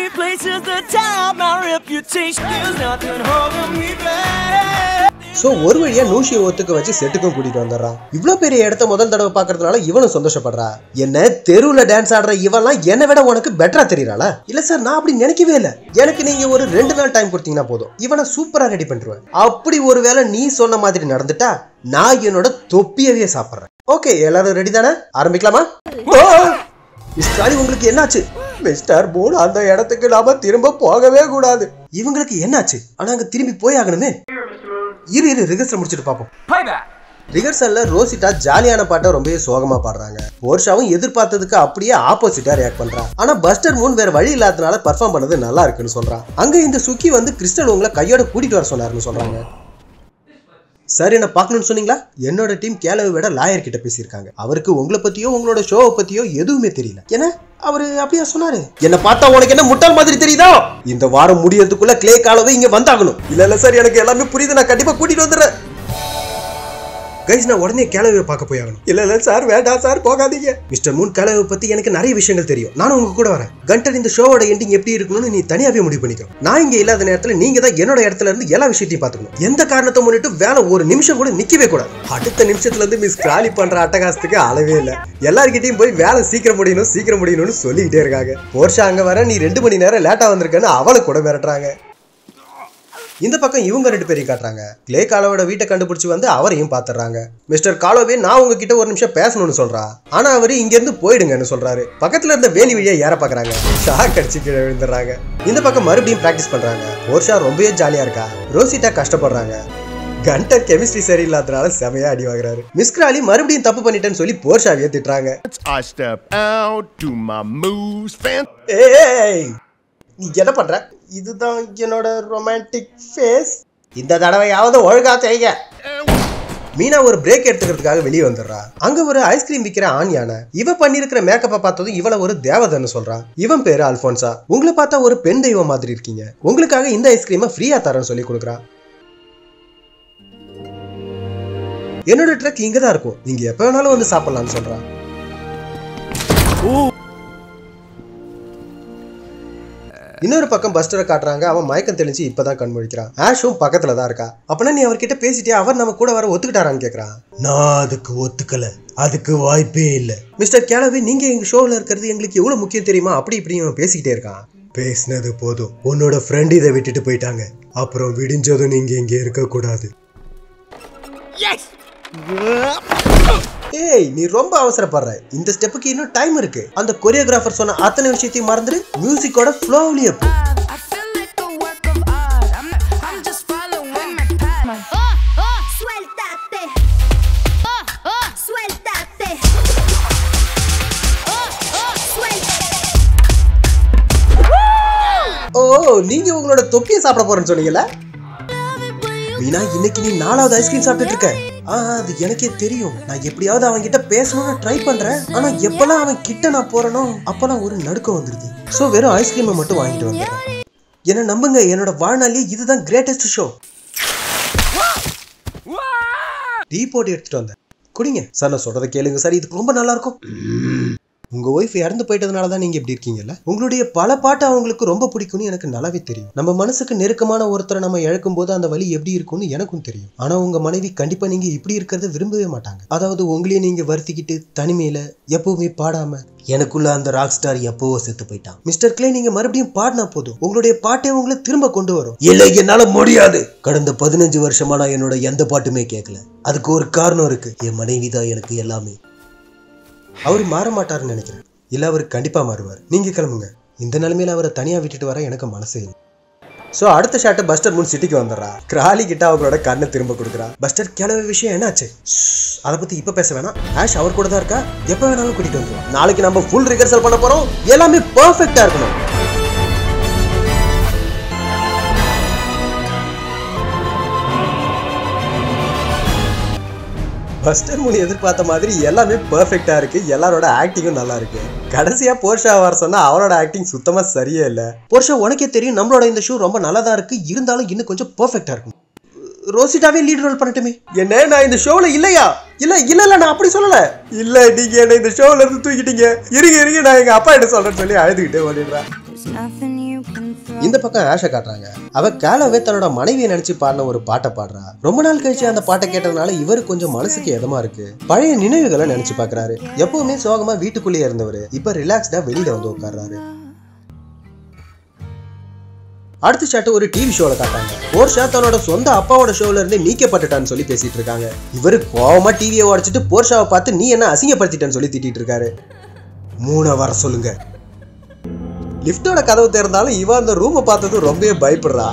Speaker 4: சோ ஒரு வழியா நூஷியை ஒத்துக்க வச்சு செட்டுக்கும் கூட்டிட்டு வந்துடுறான். இவ்வளவு பெரிய இடத்த முதல் தடவை பாக்குறதுனால இவனும் சந்தோஷப்படுறா. என்ன தெருவுல டான்ஸ் ஆடுற இவெல்லாம் என்னை விட உனக்கு பெட்டரா தெரியறாளா? இல்ல சார், நான் அப்படி நினைக்கவே இல்ல. எனக்கு நீங்க ஒரு ரெண்டு நாள் டைம் கொடுத்தீங்கன்னா போதும், இவனை சூப்பரா ரெடி பண்ணிடுவேன். அப்படி ஒருவேளை நீ சொன்ன மாதிரி நடந்துட்டா நான் என்னோட தொப்பியவே சாப்பிடுறேன். ஓகே, எல்லாரும் ரெடி தானே? ஆரம்பிக்கலாமா? மிஸ்டர், உங்களுக்கு என்னாச்சு? மிஸ்டர் மூன், அந்த இடத்துக்கு நாம திரும்ப போகவே கூடாது. இவங்களுக்கு என்னாச்சு? ஆனா அங்க திரும்பி போய் ஆகணுமே. இரு இரு ரிஹர்சல் முடிச்சிட்டு பாப்போம். ரிஹர்சல்ல ரோசிட்டா ஜாலியான பாட்டை ரொம்பவே சோகமா பாடுறாங்க. போர்ஷாவும் எதிர்பார்த்ததுக்கு அப்படியே ஆப்போசிட்டா ரியாக்ட் பண்றான். ஆனா பஸ்டர் மூன் வேற வழி இல்லாதனால பர்ஃபார்ம் பண்ணது நல்லா இருக்குன்னு சொல்றான். அங்க இந்த சுக்கி வந்து கிறிஸ்டல் உங்களை கையோட கூட்டிட்டு வர சொன்னாருன்னு சொல்றாங்க. சார், என்ன பார்க்கணும்னு சொன்னீங்களா? என்னோட டீம் கேலவை விட லாயர் கிட்ட பேசியிருக்காங்க. அவருக்கு உங்களை பத்தியோ உங்களோட ஷோவை பத்தியோ எதுவுமே தெரியல. ஏன்னா அவரு அப்படியா சொன்னாரு? என்ன பார்த்தா உனக்கு என்ன முட்டாள் மாதிரி தெரியுதா? இந்த வாரம் முடியறதுக்குள்ள கிளே காலவே இங்க வந்தாகணும். இல்ல இல்ல சார், எனக்கு எல்லாமே புரியுது, நான் கண்டிப்பா கூட்டிட்டு வந்துடுறேன். கைஸ், நான் உடனே கேலவை பார்க்க போய் ஆகணும். இல்ல இல்ல சார், வேண்டாம் சார், போகாதீங்க. மிஸ்டர் மூன், கேலவை பத்தி எனக்கு நிறைய விஷயங்கள் தெரியும். நானும் உங்க கூட வரேன். கண்டர், இந்த ஷோவோட எண்டிங் எப்படி இருக்கணும்னு நீ தனியாவே முடிவு பண்ணிக்கோ. நான் இங்க இல்லாத நேரத்துல நீங்க தான் என்னோட இடத்துல இருந்து எல்லா விஷயத்தையும் பாத்துக்கணும். எந்த காரணத்தை முன்னிட்டு வேலை ஒரு நிமிஷம் கூட நிக்கவே கூடாது. அடுத்த நிமிஷத்துல இருந்து மிஸ் கிராலி பண்ற அட்டகாசத்துக்கு அளவே இல்ல. எல்லார்கிட்டையும் போய் வேலை சீக்கிரம் முடியணும் சீக்கிரம் முடியணும்னு சொல்லிக்கிட்டே இருக்காங்க. போர்ஷா அங்க வர நீ ரெண்டு மணி நேரம் லேட்டா வந்திருக்கன்னு அவளை கூட மிரட்டுறாங்க. இந்த பக்கம் இவங்க ரெண்டு பேரையும் காட்டுறாங்க. கிளே காலோட வீட்டை கண்டுபிடிச்சு வந்து அவரையும் பாத்துறாங்க. மிஸ்டர் காலோவே, நான் உங்ககிட்ட ஒரு நிமிஷம் பேசணும்னு சொல்றா. ஆனா அவரு இங்க இருந்து போயிடுங்கன்னு சொல்றாரு. பக்கத்துல இருந்த வேலி வழியா ஏற பாக்குறாங்க. ஷாக் அடிச்சு கீழே விழுந்துடுறாங்க. இந்த பக்கம் மறுபடியும் பிராக்டிஸ் பண்றாங்க. போர்ஷா ரொம்பவே ஜாலியா இருக்கா. ரோசிட்டா கஷ்டப்படுறாங்க. கண்டர் கெமிஸ்ட்ரி சரியில்லாதனால செமையா அடி வாங்குறாரு. மிஸ் கிராலி மறுபடியும் தப்பு பண்ணிட்டேன்னு சொல்லி போர்ஷாவே திட்டுறாங்க. ஏய், நீ என்ன பண்ற? இதுதான் என்னோட ரொமான்டிக் ஃபேஸ். இந்த தடவையாவது ஒழுங்கா செய்ய. மீனா ஒரு பிரேக் எடுத்துக்கிறதுக்காக வெளியே வந்துடுறா. அங்க ஒரு ஐஸ்கிரீம் விற்கிற ஆன்யான இவ பண்ணிருக்கிற மேக்கப்பை பார்த்ததும் இவள ஒரு தேவதன்னு சொல்றான். இவன் பேரு அல்போன்சா. உங்களை பார்த்தா ஒரு பெண் தெய்வம் மாதிரி இருக்கீங்க, உங்களுக்காக இந்த ஐஸ்கிரீமை ஃப்ரீயா தரேன்னு சொல்லி கொடுக்குறான். என்னோட ட்ரக் இங்கதான் இருக்கும், நீங்க எப்ப வேணாலும் வந்து சாப்பிடலாம்னு சொல்றான். இன்னொரு பக்கம் பஸ்டரை காட்டுறாங்க. அவன் மயக்கம் தெளிஞ்சு இப்பதான் கண் முழிக்கிறான். ஆஷும் பக்கத்துல தான் இருக்கா. அப்பனா நீ அவர்கிட்ட பேசிட்டே அவர் நம்ம கூட வர ஒத்துக்கிட்டாரான்னு கேக்குறான். நான் அதுக்கு ஒத்துக்கல, அதுக்கு வாய்ப்பே இல்ல. மிஸ்டர் கேலவே, நீங்க எங்க ஷோல இருக்கிறது எங்களுக்கு எவ்வளவு முக்கியம் தெரியுமா? அப்படி இப்படி பேசிக்கிட்டே இருக்கான். பேசினது போதும், உன்னோட ஃப்ரெண்ட் இதை விட்டுட்டு போயிட்டாங்க, அப்புறம் விடிஞ்சதும் நீங்க இங்க இருக்க கூடாது. ஏய், நீ ரொம்ப அவசரப்படுற. இந்த ஸ்டெப்புக்கு இன்னும் டைம் இருக்கு. அந்த கொரியோகிராஃபர் சொன்ன அத்தனை விஷயத்தையும் மறந்துட்டு மியூசிக்கோட ஃப்ளோவிலேயே போ. நீங்க உங்களோட தொப்பியை சாப்பிட போறேன்னு சொன்னீங்கல்ல மீனா, இன்னைக்கு நீ நாலாவது ஐஸ்கிரீம் சாப்பிட்டுட்டு இருக்க. ஆஹ் அது எனக்கே தெரியும். நான் எப்படியாவது அவன் கிட்ட பேசணும்னு ட்ரை பண்றேன். ஆனா எப்பெல்லாம் அவன் கிட்ட நான் போறனோ அப்பெல்லாம் ஒரு நடுக்கம் வந்துருது. சோ வெறும் ஐஸ்கிரீமை மட்டும் வாங்கிட்டு வந்துடுறேன். என்ன நம்புங்க, என்னோட வாழ்நாளிலே இதுதான் கிரேட்டஸ்ட் ஷோ. டீ போட்டு எடுத்துட்டு வந்தேன், குடிங்க. சார் நான் சொல்றதை கேளுங்க சார், இது ரொம்ப நல்லா இருக்கும். உங்க ஒய்ஃப் இறந்து போயிட்டதுனாலதான் நீங்க இப்படி இருக்கீங்கல்ல. உங்களுடைய பல பாட்டு அவங்களுக்கு ரொம்ப பிடிக்கும்னு எனக்கு நல்லாவே தெரியும். நம்ம மனசுக்கு நெருக்கமான ஒருத்தரை நம்ம இழக்கும் போது அந்த வலி எப்படி இருக்கும்னு எனக்கும் தெரியும். ஆனா உங்க மனைவி கண்டிப்பா நீங்க இப்படி இருக்கிறத விரும்பவே மாட்டாங்க. அதாவது உங்களையே நீங்க வருத்திக்கிட்டு தனிமையில எப்பவுமே பாடாம, எனக்குள்ள அந்த ராக் ஸ்டார் எப்பவோ செத்து போயிட்டான். மிஸ்டர் கிளே, நீங்க மறுபடியும் பாடினா போதும் உங்களுடைய பாட்டை உங்களை திரும்ப கொண்டு வரும். இல்லை, என்னால முடியாது. கடந்த பதினஞ்சு வருஷமா நான் என்னோட எந்த பாட்டுமே கேட்கல. அதுக்கு ஒரு காரணம் இருக்கு. என் மனைவி தான் எனக்கு எல்லாமே. அவர் மாற மாட்டாருன்னு நினைக்கிறேன். இல்ல, அவர் கண்டிப்பா மாறுவார். நீங்க கிளம்புங்க. இந்த நிலைமையில அவரை தனியா விட்டுட்டு வர எனக்கு மனசே இல்லை. சோ அடுத்த ஷாட் பஸ்டர் மூன் சிட்டிக்கு வந்துடுறா. கிராலி கிட்ட அவங்களோட கண்ணை திரும்ப கொடுக்குறா. பஸ்டர், கிளம்ப விஷயம் என்னாச்சு? அதை பத்தி இப்ப பேச வேணாம். ஆஷ் அவர் கூட தான் இருக்கா. எப்ப வேணாலும் கூட்டிட்டு வந்துருவோம். நாளைக்கு நம்ம ஃபுல் ரிஹர்சல் பண்ண போறோம். எல்லாமே பெர்ஃபெக்ட்டா இருக்கணும். பஸ்டர் மூணு எதிர்பார்த்த மாதிரி எல்லாமே பெர்ஃபெக்ட்டா இருக்கு. எல்லாரோட ஆக்டிங்கும் நல்லா இருக்கு. கடைசியா போர்ஷா வர சொன்னா அவரோட ஆக்டிங் சுத்தமா சரியே இல்ல. போர்ஷா, உனக்கே தெரியும் நம்மளோட இந்த ஷோ ரொம்ப நல்லதா இருக்கு. இருந்தாலும் இன்னும் கொஞ்சம் பெர்ஃபெக்ட்டா இருக்கும். ரோசிட்டாவே லீட் ரோல் பண்ணட்டுமே. என்ன, நான் இந்த ஷோல இல்லையா? இல்ல இல்ல இல்ல நான் அப்படி சொல்லல. இல்ல, நீங்க என்ன இந்த ஷோல இருந்து தூக்கிட்டீங்க. இருங்க இருங்க, நான் எங்க அப்பா என்ன சொல்றேன்னு சொல்லி அழுதுகிட்டே ஓடிடுறா. இந்த பக்கம் ஆஷை காட்டுறாங்க. அவ காலவே தன்னோட மனைவியை நினைச்சு பாடின ஒரு பாட்டை பாடுறா. ரொம்ப நாள் கழிச்சு அந்த பாட்டை கேட்டதுனால இவரு கொஞ்சம் மனசுக்கு எதமா இருக்கு. பழைய நினைவுகளை நினைச்சு பாக்குறாரு. எப்பவுமே சோகமா வீட்டுக்குள்ளேயே இருந்தவரு இப்ப ரிலாக்ஸ்டா வெளியில வந்து உட்கார்றாரு. அடுத்த ஷாட் ஒரு டிவி ஷோல காட்டாங்க. போர்ஷா தன்னோட சொந்த அப்பாவோட ஷோல இருந்து நீக்கப்பட்டுட்டான்னு சொல்லி பேசிட்டு இருக்காங்க. இவரு கோவமா டிவியை உடைச்சிட்டு போர்ஷாவை பார்த்து நீ என்ன அசிங்கப்படுத்திட்டேன்னு சொல்லி திட்டிட்டு இருக்காரு. மூணை வர சொல்லுங்க. லிப்டோட கதவு திறந்தாலும் இவ அந்த ரூமை பார்த்தது ரொம்பவே பயப்படுறா.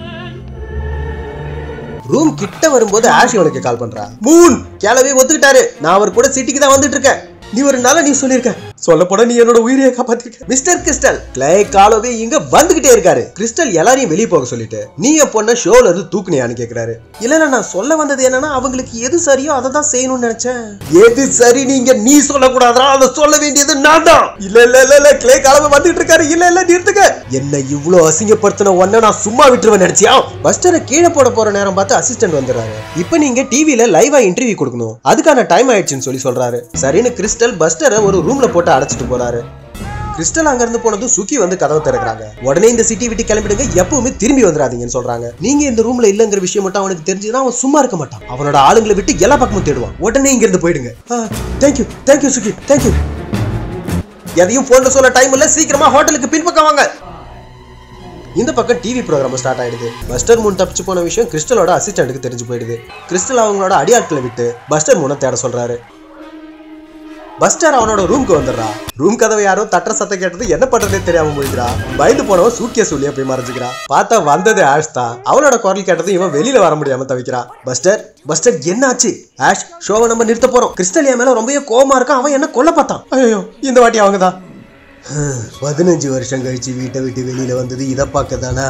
Speaker 4: ரூம் கிட்ட வரும்போது ஆஷ் அவனுக்கு கால் பண்றா. மூன் கிளவி ஒத்துக்கிட்டாரு. நான் அவர் கூட சிட்டிக்கு தான் வந்துட்டு இருக்கேன். நீ ஒரு நாள நீ சொல்லிருக்க. சொல்ல போட நீ என்னோட உயிரையை காப்பாத்திருக்க. மிஸ்டர் கிறிஸ்டல், கிளே காலோவே இங்க வந்துகிட்டே இருக்காரு. கிறிஸ்டல் எல்லாரையும் வெளியே போக சொல்லிட்டு நீ என் பொண்ண ஷோல இருந்து தூக்குனியான்னு கேக்குறாரு. இல்ல இல்ல, நான் சொல்ல வந்தது என்னன்னா அவங்களுக்கு எது சரியோ அதை தான் செய்யணும்னு நினைச்சேன். எது சரி நீங்க நீ சொல்லக்கூடாதா? அதை சொல்ல வேண்டியது நான் தான். இல்ல இல்ல இல்ல இல்ல கிளே காலோவே வந்துட்டு இருக்காரு. இல்ல இல்ல நிறுத்துக்க. என்ன இவ்வளவு அசிங்கப்படுத்தின ஒன்ன நான் சும்மா விட்டுருவேன் நினைச்சியா? பஸ்டரை கீழே போட போற நேரம் பார்த்து அசிஸ்டன்ட் வந்துடுறாரு. இப்ப நீங்க டிவில லைவா இன்டர்வியூ கொடுக்கணும், அதுக்கான டைம் ஆயிடுச்சுன்னு சொல்லி சொல்றாரு. சரின்னு கிறிஸ்டல் பஸ்டரை ஒரு ரூம்ல போட்டு அடைச்சிட்டு போறாரு. கிறிஸ்டல் அங்க இருந்து போனதும் சுக்கி வந்து கதவை திறக்கிறாங்க. உடனே இந்த சிட்டி விட்டு கிளம்பிடுங்க, எப்பவுமே திரும்பி வந்துடாதீங்கன்னு சொல்றாங்க. நீங்க இந்த ரூம்ல இல்லங்கிற விஷயம் மட்டும் அவனுக்கு தெரிஞ்சதுன்னா அவன் சும்மா இருக்க மாட்டான். அவனோட ஆளுங்களை விட்டு எல்லா பக்கமும் தேடுவான். உடனே இங்க இருந்து போயிடுங்க. Thank you thank you Suki, thank you. எதையும் போன்ல சொல்ல டைம் இல்ல, சீக்கிரமா ஹோட்டலுக்கு பின்பக்கம் வாங்க. இந்த பக்கம் டிவி ப்ரோக்ராம் ஸ்டார்ட் ஆயிடுது. பஸ்டர் மூன் தப்பிச்சு போன விஷயம் கிறிஸ்டலோட அசிஸ்டன்ட்டுக்கு தெரிஞ்சு போயிடுது. கிறிஸ்டல் அவங்களோட அடியாட்களை விட்டு பஸ்டர் மூனை தேட சொல்றாரு. பஸ்டர் அவனோட ரூம்க்கு வந்துடுறா. ரூம் கதவை யாரோ தட்டுற சத்தம் கேட்டது என்ன பண்றதே தெரியாம போயிடுறா. பயந்து போனவன் சூட்கேஸ் உள்ளே போய் மறைஞ்சுக்கிறா. பார்த்தா வந்தது ஆஷ் தான். அவளோட குரல் கேட்டது இவன் வெளியில வர முடியாம தவிக்கிறா. பஸ்டர் பஸ்டர் என்ன ஆச்சு? ஆஷ், ஷோவை நம்ம நிறுத்த போறோம். கிறிஸ்டல் என் மேல ரொம்பவே கோவமா இருக்கான். அவன் என்ன கொல்ல பார்த்தான். ஐயோ, இந்த வாட்டி அவங்க தான். பதினஞ்சு வருஷம் கழிச்சு வீட்டை விட்டு வெளியில வந்தது இதை பார்க்க தானா?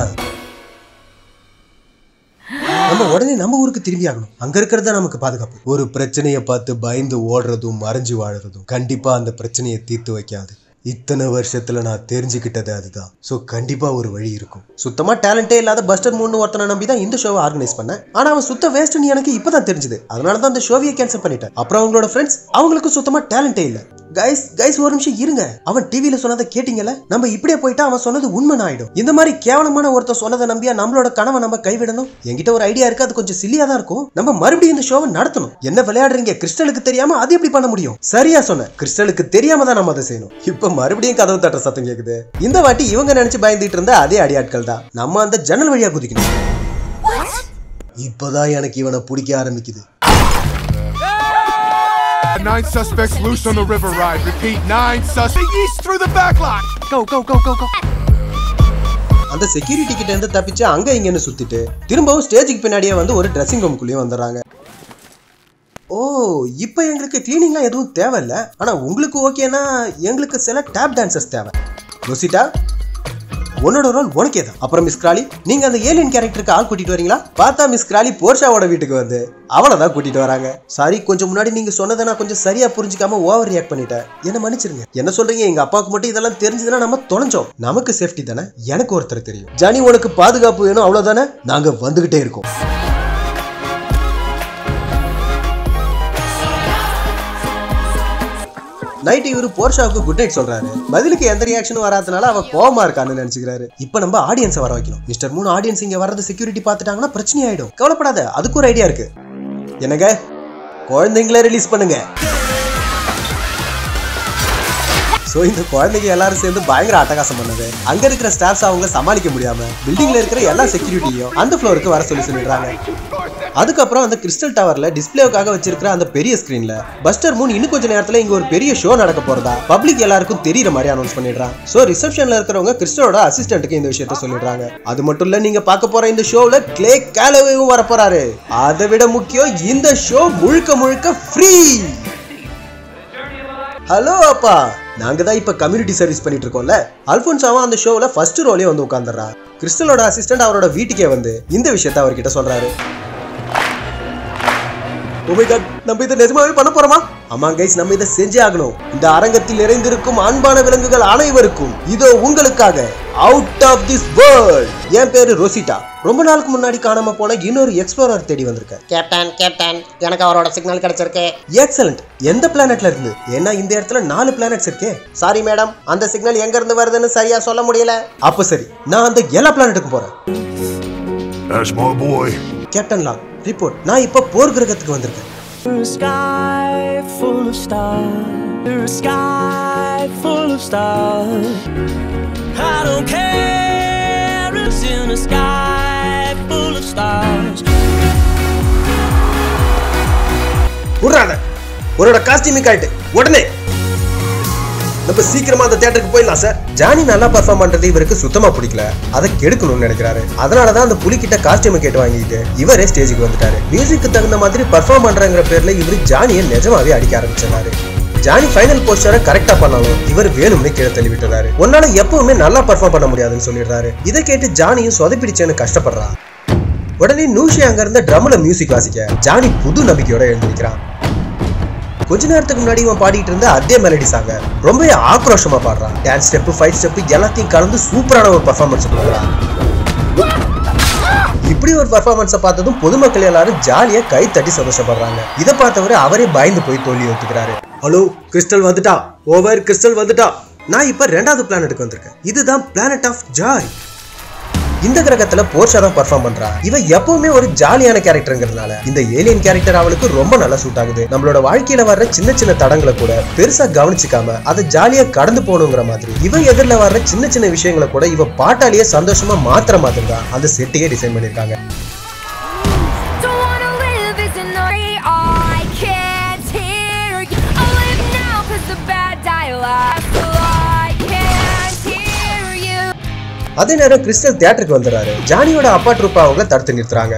Speaker 4: நம்ம உடனே நம்ம ஊருக்கு திரும்பி ஆகணும். அங்க இருக்கிறது நமக்கு பாதுகாப்பு. ஒரு பிரச்சனையை பார்த்து பயந்து ஓடுறதும் மறைஞ்சு வாழறதும் கண்டிப்பா அந்த பிரச்சனையை தீர்த்து வைக்காது. இத்தனை வருஷத்துல நான் தெரிஞ்சுக்கிட்டது அதுதான். சோ கண்டிப்பா ஒரு வழி இருக்கும். சுத்தமா டேலண்டே இல்லாத பஸ்டர் மூணு ஒருத்தனை நம்பி தான் இந்த ஷோவை ஆர்கனைஸ் பண்ணேன். ஆனா அவன் சுத்த வேஸ்ட்னு எனக்கு இப்பதான் தெரிஞ்சது. அதனாலதான் அந்த ஷோவையை கேன்சல் பண்ணிட்டேன். அப்புறம் அவங்களோட ஃப்ரெண்ட்ஸ், அவங்களுக்கு சுத்தமா டேலண்டே இல்ல. கைஸ் கைஸ் ஒரு நிமிஷம் இருங்க. அவன் டிவில சொன்னதை கேட்டீங்கல்ல? நம்ம இப்படியே போயிட்டா அவன் சொன்னது உண்மை ஆயிடும். இந்த மாதிரி கேவலமான ஒருத்தர் சொன்னதை நம்பியா நம்மளோட கனவை நம்ம கைவிடணும்? என்கிட்ட ஒரு ஐடியா இருக்கு, அது கொஞ்சம் சில்லியா தான் இருக்கும். நம்ம மறுபடியும் இந்த ஷோவை நடத்தணும். என்ன விளையாடுறீங்க? கிறிஸ்டலுக்கு தெரியாம அது எப்படி பண்ண முடியும்? சரியா சொன்ன, கிறிஸ்டலுக்கு தெரியாம தான் நம்ம அதை செய்யணும். இப்ப மறுபடியும் கதவு தட்டுற சத்தம் கேக்குது. இந்த வாட்டி இவங்க நினைச்சு பயந்துட்டு இருந்த அதே அடியாட்கள் தான். நம்ம அந்த ஜன்னல் வழியா குதிக்கணும். இப்பதான் எனக்கு இவனை பிடிக்க ஆரம்பிக்குது.
Speaker 6: Nine suspects loose on the river ride. Repeat, nine suspects east through the back lot. Go, go, go, go, go.
Speaker 4: அந்த செக்யூரிட்டி கிட்ட இருந்து தப்பிச்சு அங்க இங்கன்னு சுத்திட்டு திரும்பவும் ஸ்டேஜுக்கு பின்னாடியே வந்து ஒரு ட்ரெஸ்ஸிங் ரூம்குள்ளேயே வந்துடுறாங்க. ஓ, இப்போ எங்களுக்கு கிளீனிங்லாம் எதுவும் தேவையில்ல. ஆனா உங்களுக்கு ஓகேனா எங்களுக்கு சில டேப் டான்சர்ஸ் தேவை. ரோசிட்டா, உன்னோட ரோல் உனக்கே தான். அப்புறம் மிஸ் கிராலி, நீங்க அந்த ஏலியன் கேரக்டருக்கு ஆள் கூட்டிட்டு வரீங்களா? பார்த்தா மிஸ் கிராலி போர்ஷாவோட வீட்டுக்கு வந்து அவளை தான் கூட்டிட்டு வராங்க. சாரி, கொஞ்சம் முன்னாடி நீங்க சொன்னதை நான் கொஞ்சம் சரியா புரிஞ்சுக்காம ஓவர் ரியாக்ட் பண்ணிட்டேன். என்ன மன்னிச்சிருங்க. என்ன சொல்றீங்க? எங்க அப்பாவுக்கு மட்டும் இதெல்லாம் தெரிஞ்சதுன்னா நம்ம தொலைஞ்சோம். நமக்கு சேஃப்டி தானே, எனக்கு ஒருத்தர் தெரியும். ஜானி, உனக்கு பாதுகாப்பு வேணும், அவ்வளவுதானே? நாங்க வந்துகிட்டே இருக்கோம். நைட் இவரு போர்ஷாவுக்கு குட் நைட் சொல்றாரு. பதிலுக்கு எந்த ரியாக்ஷனும் வராதனால அவ கோவமா இருக்கான்னு நினைச்சுக்கிறாரு. இப்ப நம்ம ஆடியன்ஸை வர வைக்கணும். மிஸ்டர் மூணு ஆடியன்ஸ் இங்க வர்றது செக்யூரிட்டி பார்த்துட்டாங்கன்னா பிரச்சனை ஆயிடும். கவலைப்படாத, அதுக்கு ஒரு ஐடியா இருக்கு. என்னங்க, குழந்தைங்கள ரிலீஸ் பண்ணுங்க. சோ இந்த குழந்தைங்க எல்லாரும் சேர்ந்து பயங்கர அட்டகாசம் பண்ணது. அங்க இருக்கிற ஸ்டாஃப்ஸ் அவங்க சமாளிக்க முடியாம பில்டிங்ல இருக்கிற எல்லா செக்யூரிட்டியும் அந்த ஃப்ளோருக்கு வர சொல்லி சொல்லிடுறாங்க. அதுக்கப்புறம் அந்த கிறிஸ்டல் டவர்ல டிஸ்பிளேவுக்காக வச்சிருக்கிற அந்த பெரிய ஸ்கிரீன்ல பஸ்டர் மூன் இன்னும் கொஞ்ச நேரத்துல இங்க ஒரு பெரிய ஷோ நடக்க போறதா பப்ளிக் எல்லாருக்கும் தெரியற மாதிரி அனௌன்ஸ் பண்ணிடுறான். சோ ரிசப்ஷன்ல இருக்கிறவங்க கிறிஸ்டலோட அசிஸ்டன்ட்டுக்கு இந்த விஷயத்த சொல்லிடுறாங்க. அது மட்டும் இல்ல, நீங்க பார்க்க போற இந்த ஷோல கிளே காலவேவும் வர போறாரு. அதை விட முக்கியம், இந்த ஷோ முழுக்க முழுக்க ஃப்ரீ. ஹலோ அப்பா, நாங்க தான் இப்ப கம்யூனிட்டி சர்வீஸ் பண்ணிட்டு இருக்கோம்ல. அல்போன்சாவும் அந்த ஷோல ஃபர்ஸ்ட் ரோலே வந்து உட்கார்ந்துறா. கிறிஸ்டலோட அசிஸ்டன்ட் அவரோட வீட்டுக்கே வந்து இந்த விஷயத்த அவர்கிட்ட சொல்றாரு. ஓ மை காட், நம்ம இதை நிஜமாவே பண்ண போறோமா? ஆமா கைஸ், நம்ம இதை செஞ்சே ஆகணும். இந்த அரங்கத்தில் நிறைந்திருக்கும் அன்பான விலங்குகள் அனைவருக்கும் இதோ உங்களுக்காக அவுட் ஆஃப் திஸ் வேர்ல்ட். என் பேரு ரோசிட்டா. ரொம்ப நாளுக்கு முன்னாடி காணாம போன இன்னொரு எக்ஸ்ப்ளோரர் தேடி வந்திருக்கேன்.
Speaker 7: கேப்டன் கேப்டன் எனக்கு அவரோட சிக்னல் கிடைச்சிருக்கு.
Speaker 4: எக்ஸலண்ட். எந்த பிளானட்ல இருந்து? ஏன்னா இந்த இடத்துல நாலு பிளானட்ஸ் இருக்கே.
Speaker 7: சாரி மேடம், அந்த சிக்னல் எங்க இருந்து வருதுன்னு சரியா சொல்ல முடியல.
Speaker 4: அப்ப சரி, நான் அந்த எல்லா பிளானட்டுக்கு போறேன்.
Speaker 6: That's my boy.
Speaker 4: Captain long report. நான் இப்ப போர் கிரகத்துக்கு வந்திருக்கேன்.
Speaker 8: A sky full of stars. A sky full of stars. I don't care. It's in a sky full of stars.
Speaker 4: உர்றாத, உன்னோட காஸ்டியூம் காட்டு உடனே. நம்ம சீக்கிரமா அந்த தியேட்டருக்கு போயிடலாம் சார். ஜானி நல்லா பெர்ஃபார்ம் பண்றது இவருக்கு சுத்தமா பிடிக்கல. அதை கெடுக்கணும்னு நினைக்கிறாரு. அதனாலதான் அந்த புலி கிட்ட காஸ்டியூம் கேட்டு வாங்கிட்டு இவரே ஸ்டேஜுக்கு வந்துட்டாரு. மியூசிக்கு தகுந்த மாதிரி பெர்ஃபார்ம் பண்றங்கிற பேர்ல இவரு ஜானியை நிஜமாவே அடிக்க ஆரம்பிச்சிருந்தாரு. ஜானி ஃபைனல் போஸ்டரை கரெக்டா பண்ணாலும் இவர் வேணும்னு கீழே தள்ளி விட்டுறாரு. உன்னால எப்பவுமே நல்லா பெர்ஃபார்ம் பண்ண முடியாதுன்னு சொல்லிடுறாரு. இதை கேட்டு ஜானியும் சொதப்பிடிச்சேன்னு கஷ்டப்படுறா. உடனே நூஷி அங்க இருந்த ட்ரம்ல மியூசிக் வாசிக்க ஜானி புது நம்பிக்கையோட எழுந்திருக்கிறான். கொஞ்ச நேரத்துக்கு முன்னாடி இவன் பாடிட்டு இருந்த அதே மெலடி சாங்க ரொம்ப ஆக்ரோஷமா பாடுறான். டான்ஸ் ஸ்டெப், ஃபைட் ஸ்டெப் எல்லாத்தையும் கலந்து சூப்பரான ஒரு பெர்ஃபார்மன்ஸ் கொடுக்குறான். இப்படி ஒரு பெர்ஃபார்மன்ஸை பார்த்ததும் பொதுமக்கள் எல்லாரும் ஜாலியா கை தட்டி சந்தோஷப்படுறாங்க. இதை பார்த்தவரை அவரே பயந்து போய் தோல்வி ஒத்துக்கிறாரு. ஹலோ, கிறிஸ்டல் வந்துட்டா. ஓவர், கிறிஸ்டல் வந்துட்டா. நான் இப்ப ரெண்டாவது பிளானட்டுக்கு வந்திருக்கேன். இதுதான் பிளானட் ஆஃப் ஜாய். இந்த கிரகத்துல போர்ஷா தான் பெர்ஃபார்ம் பண்றா. இவ எப்பவுமே ஒரு ஜாலியான கேரக்டர்ங்கிறதுனால இந்த ஏலியன் கேரக்டர் அவளுக்கு ரொம்ப நல்லா சூட் ஆகுது. நம்மளோட வாழ்க்கையில வர்ற சின்ன சின்ன தடங்களை கூட பெருசா கவனிச்சுக்காம அதை ஜாலியா கடந்து போகணுங்கிற மாதிரி இவ எதிரில வர்ற சின்ன சின்ன விஷயங்களை கூட இவ பாட்டாலேயே சந்தோஷமா மாத்திர மாதிரி தான் அந்த செட்டையே டிசைன் பண்ணிருக்காங்க. அதே நேரம் கிறிஸ்டல் தியேட்டருக்கு வந்துறாரு. ஜானியோட அப்பா ட்ரூப் அவங்கள தடுத்து நிறுத்துறாங்க.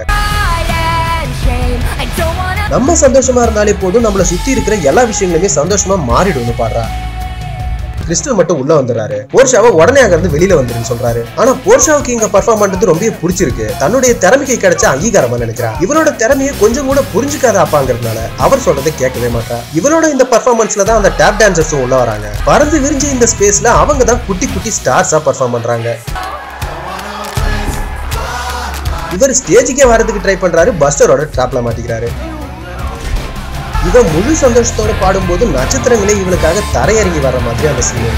Speaker 4: நம்ம சந்தோஷமா இருந்தாலே போதும், நம்மள சுத்தி இருக்கிற எல்லா விஷயங்களுமே சந்தோஷமா மாறிடும்னு பாடுறா. கிறிஸ்டல் மட்டும் உள்ள வந்துறாரு. போர்ஷாவை உடனே அங்க இருந்து வெளியில வந்துருன்னு சொல்றாரு. ஆனா போர்ஷாவுக்கு இங்க பெர்ஃபார்ம் பண்றது ரொம்ப பிடிச்சிருக்கு. தன்னுடைய திறமைக்கு கிடைச்ச அங்கீகாரமா நினைக்கிறா. இவரோட திறமையை கொஞ்சம் கூட புரிஞ்சுக்காத அப்பாங்கிறதுனால அவர் சொல்றதை கேட்கவே மாட்டா. இவரோட இந்த பெர்ஃபார்மன்ஸ்ல தான் அந்த டேப் டான்சர்ஸும் உள்ள வராங்க. பறந்து விரிஞ்ச இந்த ஸ்பேஸ்ல அவங்க தான் குட்டி குட்டி ஸ்டார்ஸா பெர்ஃபார்ம் பண்றாங்க. இவர் ஸ்டேஜுக்கே வரதுக்கு ட்ரை பண்றாரு. பஸ்டரோட ட்ராப்ல மாட்டிக்கிறாரு. இவன் முழு சந்தோஷத்தோட பாடும்போது நட்சத்திரங்களே இவளுக்காக தரையிறங்கி வர்ற மாதிரி அந்த சீன்.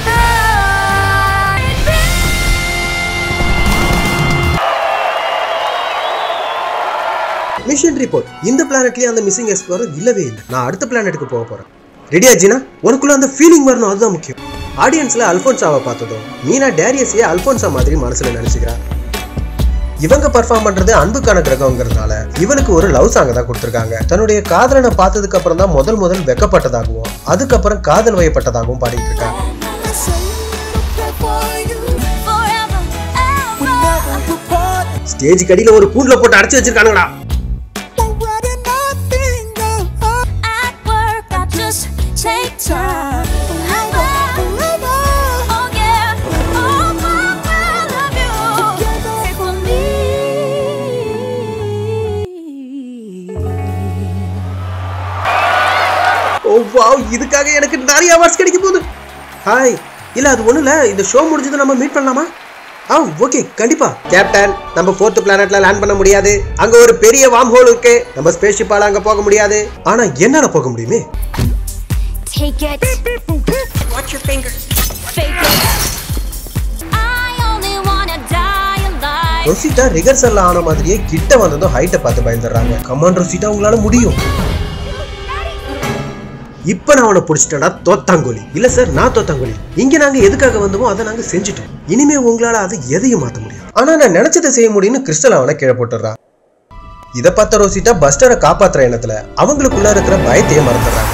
Speaker 4: Mission report. இந்த பிளானட்லயே அந்த மிஸ்ஸிங் எக்ஸ்ப்ளோரர் இல்லவே இல்லை. நான் அடுத்த பிளானட்டுக்கு போக போறேன். ரெடியா ஜீனா? உனக்குள்ள அந்த ஃபீலிங் வரணும், அதுதான் முக்கியம். ஆடியன்ஸ்ல அல்போன்சாவை பார்த்ததும் மீனா டேரியஸையே அல்போன்சா மாதிரி மனசுல நினைச்சுக்கிறா. இவங்க பெர்ஃபார்ம் பண்றது அன்புக்கான கிரகம்ங்கிறதுனால இவளுக்கு ஒரு லவ் சாங் தான் கொடுத்திருக்காங்க. தன்னுடைய காதலனை பார்த்ததுக்கு அப்புறம் தான் முதல் முதல் வெக்கப்பட்டதாகவும் அதுக்கப்புறம் காதல் வயப்பட்டதாகவும் பாடிட்டு இருக்காங்க. ஸ்டேஜ் கடியில ஒரு கூண்டுல போட்டு அடைச்சு வச்சிருக்கானுங்களா. வாவ், இதுக்காக எனக்கு நிறைய அவார்ட்ஸ் கிடைக்க போகுது. ஹாய், இல்ல அது ஒண்ணு இல்ல, இந்த ஷோ முடிஞ்சது நம்ம மீட் பண்ணலாமா? ஆ ஓகே, கண்டிப்பா. கேப்டன், நம்ம ஃபோர்த் பிளானட்ல லேண்ட் பண்ண முடியாது. அங்க ஒரு பெரிய வார்ம் ஹோல் இருக்கு. நம்ம ஸ்பேஸ் ஷிப்பால அங்க போக முடியாது. ஆனா என்னால போக முடியுமே.
Speaker 9: Take it. Watch your fingers. Fake it. I only wanna die alive.
Speaker 4: Rosita ரிகர்சல்ல ஆன மாதிரியே கிட்ட வந்ததும் ஹைட்ட பார்த்து பயந்துறாங்க. கமான் ரோசிட்டா, உங்களால முடியும். இப்ப நான் அவனை புடிச்சிட்டேன்டா தோத்தாங்கோலி. இல்ல சார், நான் தோத்தாங்கோலி. இங்க நாங்க எதுக்காக வந்தோமோ அதை நாங்க செஞ்சுட்டோம். இனிமே உங்களால அதை எதையும் மாத்த முடியாது. ஆனா நான் நினைச்சதை செய்ய முடியும்னு கிறிஸ்டல் அவனை கீழே போட்டுறான். இத பார்த்த ரோசிட்டா பஸ்டரை காப்பாத்துற எண்ணத்துல அவங்களுக்குள்ள இருக்கிற பயத்தையே மறந்துடுறாங்க.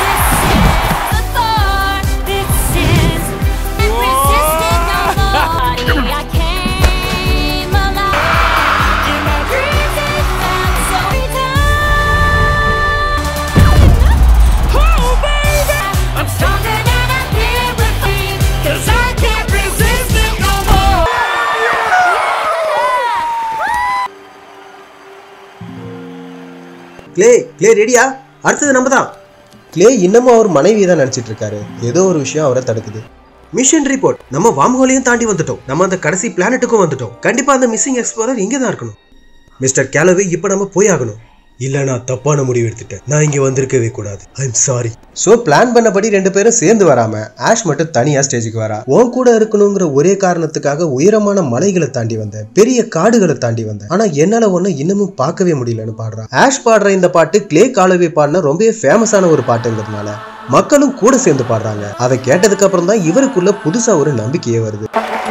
Speaker 4: கிளே கிளே ரெடியா? அடுத்தது நம்ம தான். கிளே இன்னமும் அவர் மனைவி தான் நினைச்சிட்டு இருக்காரு. ஏதோ ஒரு விஷயம் அவரை தடுக்குது. மிஷன் ரிப்போர்ட், நம்ம வாம்ஹோலையும் தாண்டி வந்துட்டோம். நம்ம அந்த கடைசி பிளானட்டுக்கும் வந்துட்டோம். கண்டிப்பா அந்த மிஸ்ஸிங் எக்ஸ்ப்ளோரர் இங்கே தான் இருக்கணும். மிஸ்டர் கேலவே, இப்போ நம்ம போய் ஆகணும். இல்ல, நான் தப்பான முடிவு எடுத்துட்டேன். நான் இங்க வந்திருக்கவே கூடாது. I am sorry. So plan பண்ணபடி ரெண்டு பேரும் சேர்ந்து வராம ஆஷ் மட்டும் தனியா ஸ்டேஜுக்கு வரா. உன் கூட இருக்கணுங்கிற ஒரே காரணத்துக்காக உயரமான மலைகளை தாண்டி வந்தேன், பெரிய காடுகளை தாண்டி வந்தேன். ஆனா என்னால ஒண்ணு இன்னமும் பார்க்கவே முடியலன்னு பாடுறான். ஆஷ் பாடுற இந்த பாட்டு கிளே காலவே பாடின ரொம்பவே ஃபேமஸான ஒரு பாட்டுங்கிறதுனால மக்களும் கூட சேர்ந்து பாடுறாங்க. அதை கேட்டதுக்கு அப்புறம் தான் இவருக்குள்ள புதுசா ஒரு நம்பிக்கையே வருது.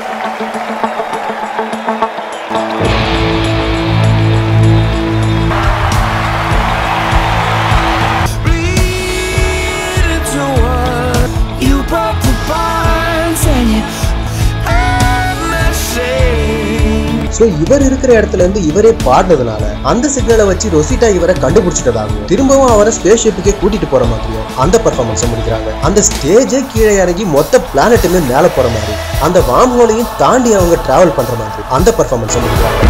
Speaker 4: சோ இவர் இருக்கிற இடத்துல இருந்து இவரே பாடுனதுனால அந்த சிக்னலை வச்சு ரொசிட்டா இவரை கண்டுபிடிச்சிட்டதாகவும் திரும்பவும் அவரை ஸ்பேஸ் ஷிப்புக்கே கூட்டிட்டு போற மாதிரியும் அந்த பெர்ஃபார்மன்ஸை முடிக்கிறாங்க. அந்த ஸ்டேஜே கீழே இறங்கி மொத்த பிளானட்டுமே மேல போற மாதிரி, அந்த வார்ம் ஹோலையும் தாண்டி அவங்க டிராவல் பண்ற மாதிரி அந்த பெர்ஃபார்மன்ஸை முடிக்கிறாங்க.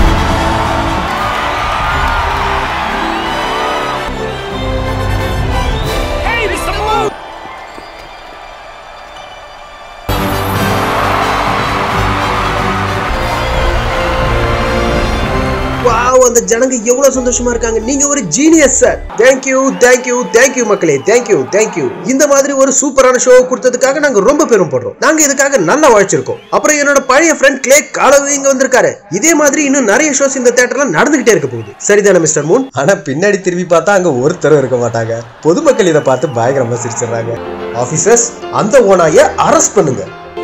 Speaker 4: அந்த ஜனங்க எவ்வளவு சந்தோஷமா இருக்காங்க. நீங்க ஒரு genius sir. Thank you thank you thank you மக்களே, தேங்க்யூ தேங்க்யூ. இந்த மாதிரி ஒரு சூப்பரான ஷோ கொடுத்ததுக்காக நாங்க ரொம்ப பெருமைப்படுறோம். நாங்க இதுக்காக நல்லா வாழ்ச்சிருக்கோம். அப்புறம் என்னோட பழைய ஃப்ரெண்ட் கிளே காலவே இங்க வந்திருக்காரு. இதே மாதிரி இன்னும் நிறைய ஷோஸ் இந்த தியேட்டர்ல நடந்துகிட்டே இருக்க போகுது. சரிதானே மிஸ்டர் மூன்? ஆனா பின்னாடி திரும்பி பார்த்தா அங்க ஒருத்தரும் இருக்க மாட்டாங்க. பொதுமக்கள் இதை பார்த்து பயங்கரமா சிரிச்சிடுறாங்க. ஆபீசர்ஸ், அந்த ஓனாய அரெஸ்ட் பண்ணுங்க.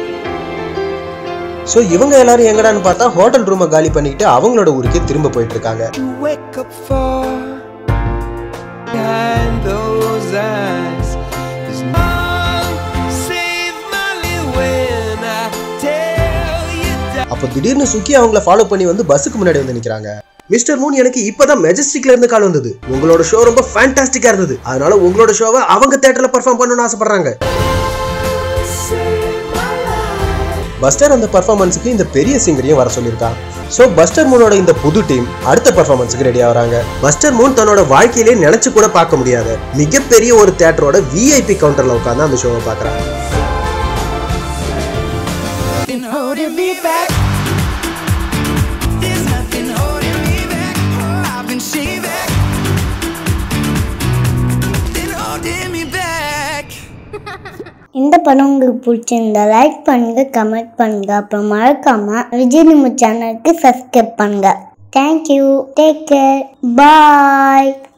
Speaker 4: சோ இவங்க எல்லாரும் எங்கடான்னு பார்த்தா ஹோட்டல் ரூமை காலி பண்ணிட்டு அவங்களோட ஊருக்கே திரும்ப போயிட்டு இருக்காங்க. அப்ப திடீர்னு சுக்கி அவங்கள ஃபாலோ பண்ணி வந்து பஸ்ஸுக்கு முன்னாடி வந்து நிக்கிறாங்க. மிஸ்டர் மூன், எனக்கு இப்பதான் மெஜஸ்டிக்ல இருந்து கால் வந்தது. உங்களோட ஷோ ரொம்ப ஃபேண்டாஸ்டிக்கா இருந்தது. அதனால உங்களோட ஷோவை அவங்க தியேட்டர்ல பெர்ஃபார்ம் பண்ணணும்னு ஆசைப்படுறாங்க. பஸ்டர் அந்த பெர்ஃபார்மன்ஸுக்கு இந்த பெரிய சிங்கரையும் வர சொல்லியிருக்கான். சோ பஸ்டர் மூனோட இந்த புது டீம் அடுத்த பெர்ஃபார்மன்ஸுக்கு ரெடி ஆகுறாங்க. பஸ்டர் மூன் தன்னோட வாழ்க்கையிலே நினைச்சு கூட பார்க்க முடியாத மிகப்பெரிய ஒரு தியேட்டரோட விஐபி கவுண்டர்ல உட்கார்ந்து அந்த ஷோவை பார்க்கறாங்க.
Speaker 1: இந்த படம் உங்களுக்கு பிடிச்சிருந்தா லைக் பண்ணுங்க, கமெண்ட் பண்ணுங்க, அப்புறம் மறக்காம விஜய் நியூஸ் சேனலுக்கு சப்ஸ்கிரைப் பண்ணுங்க. தேங்க்யூ, டேக் கேர், பாய்.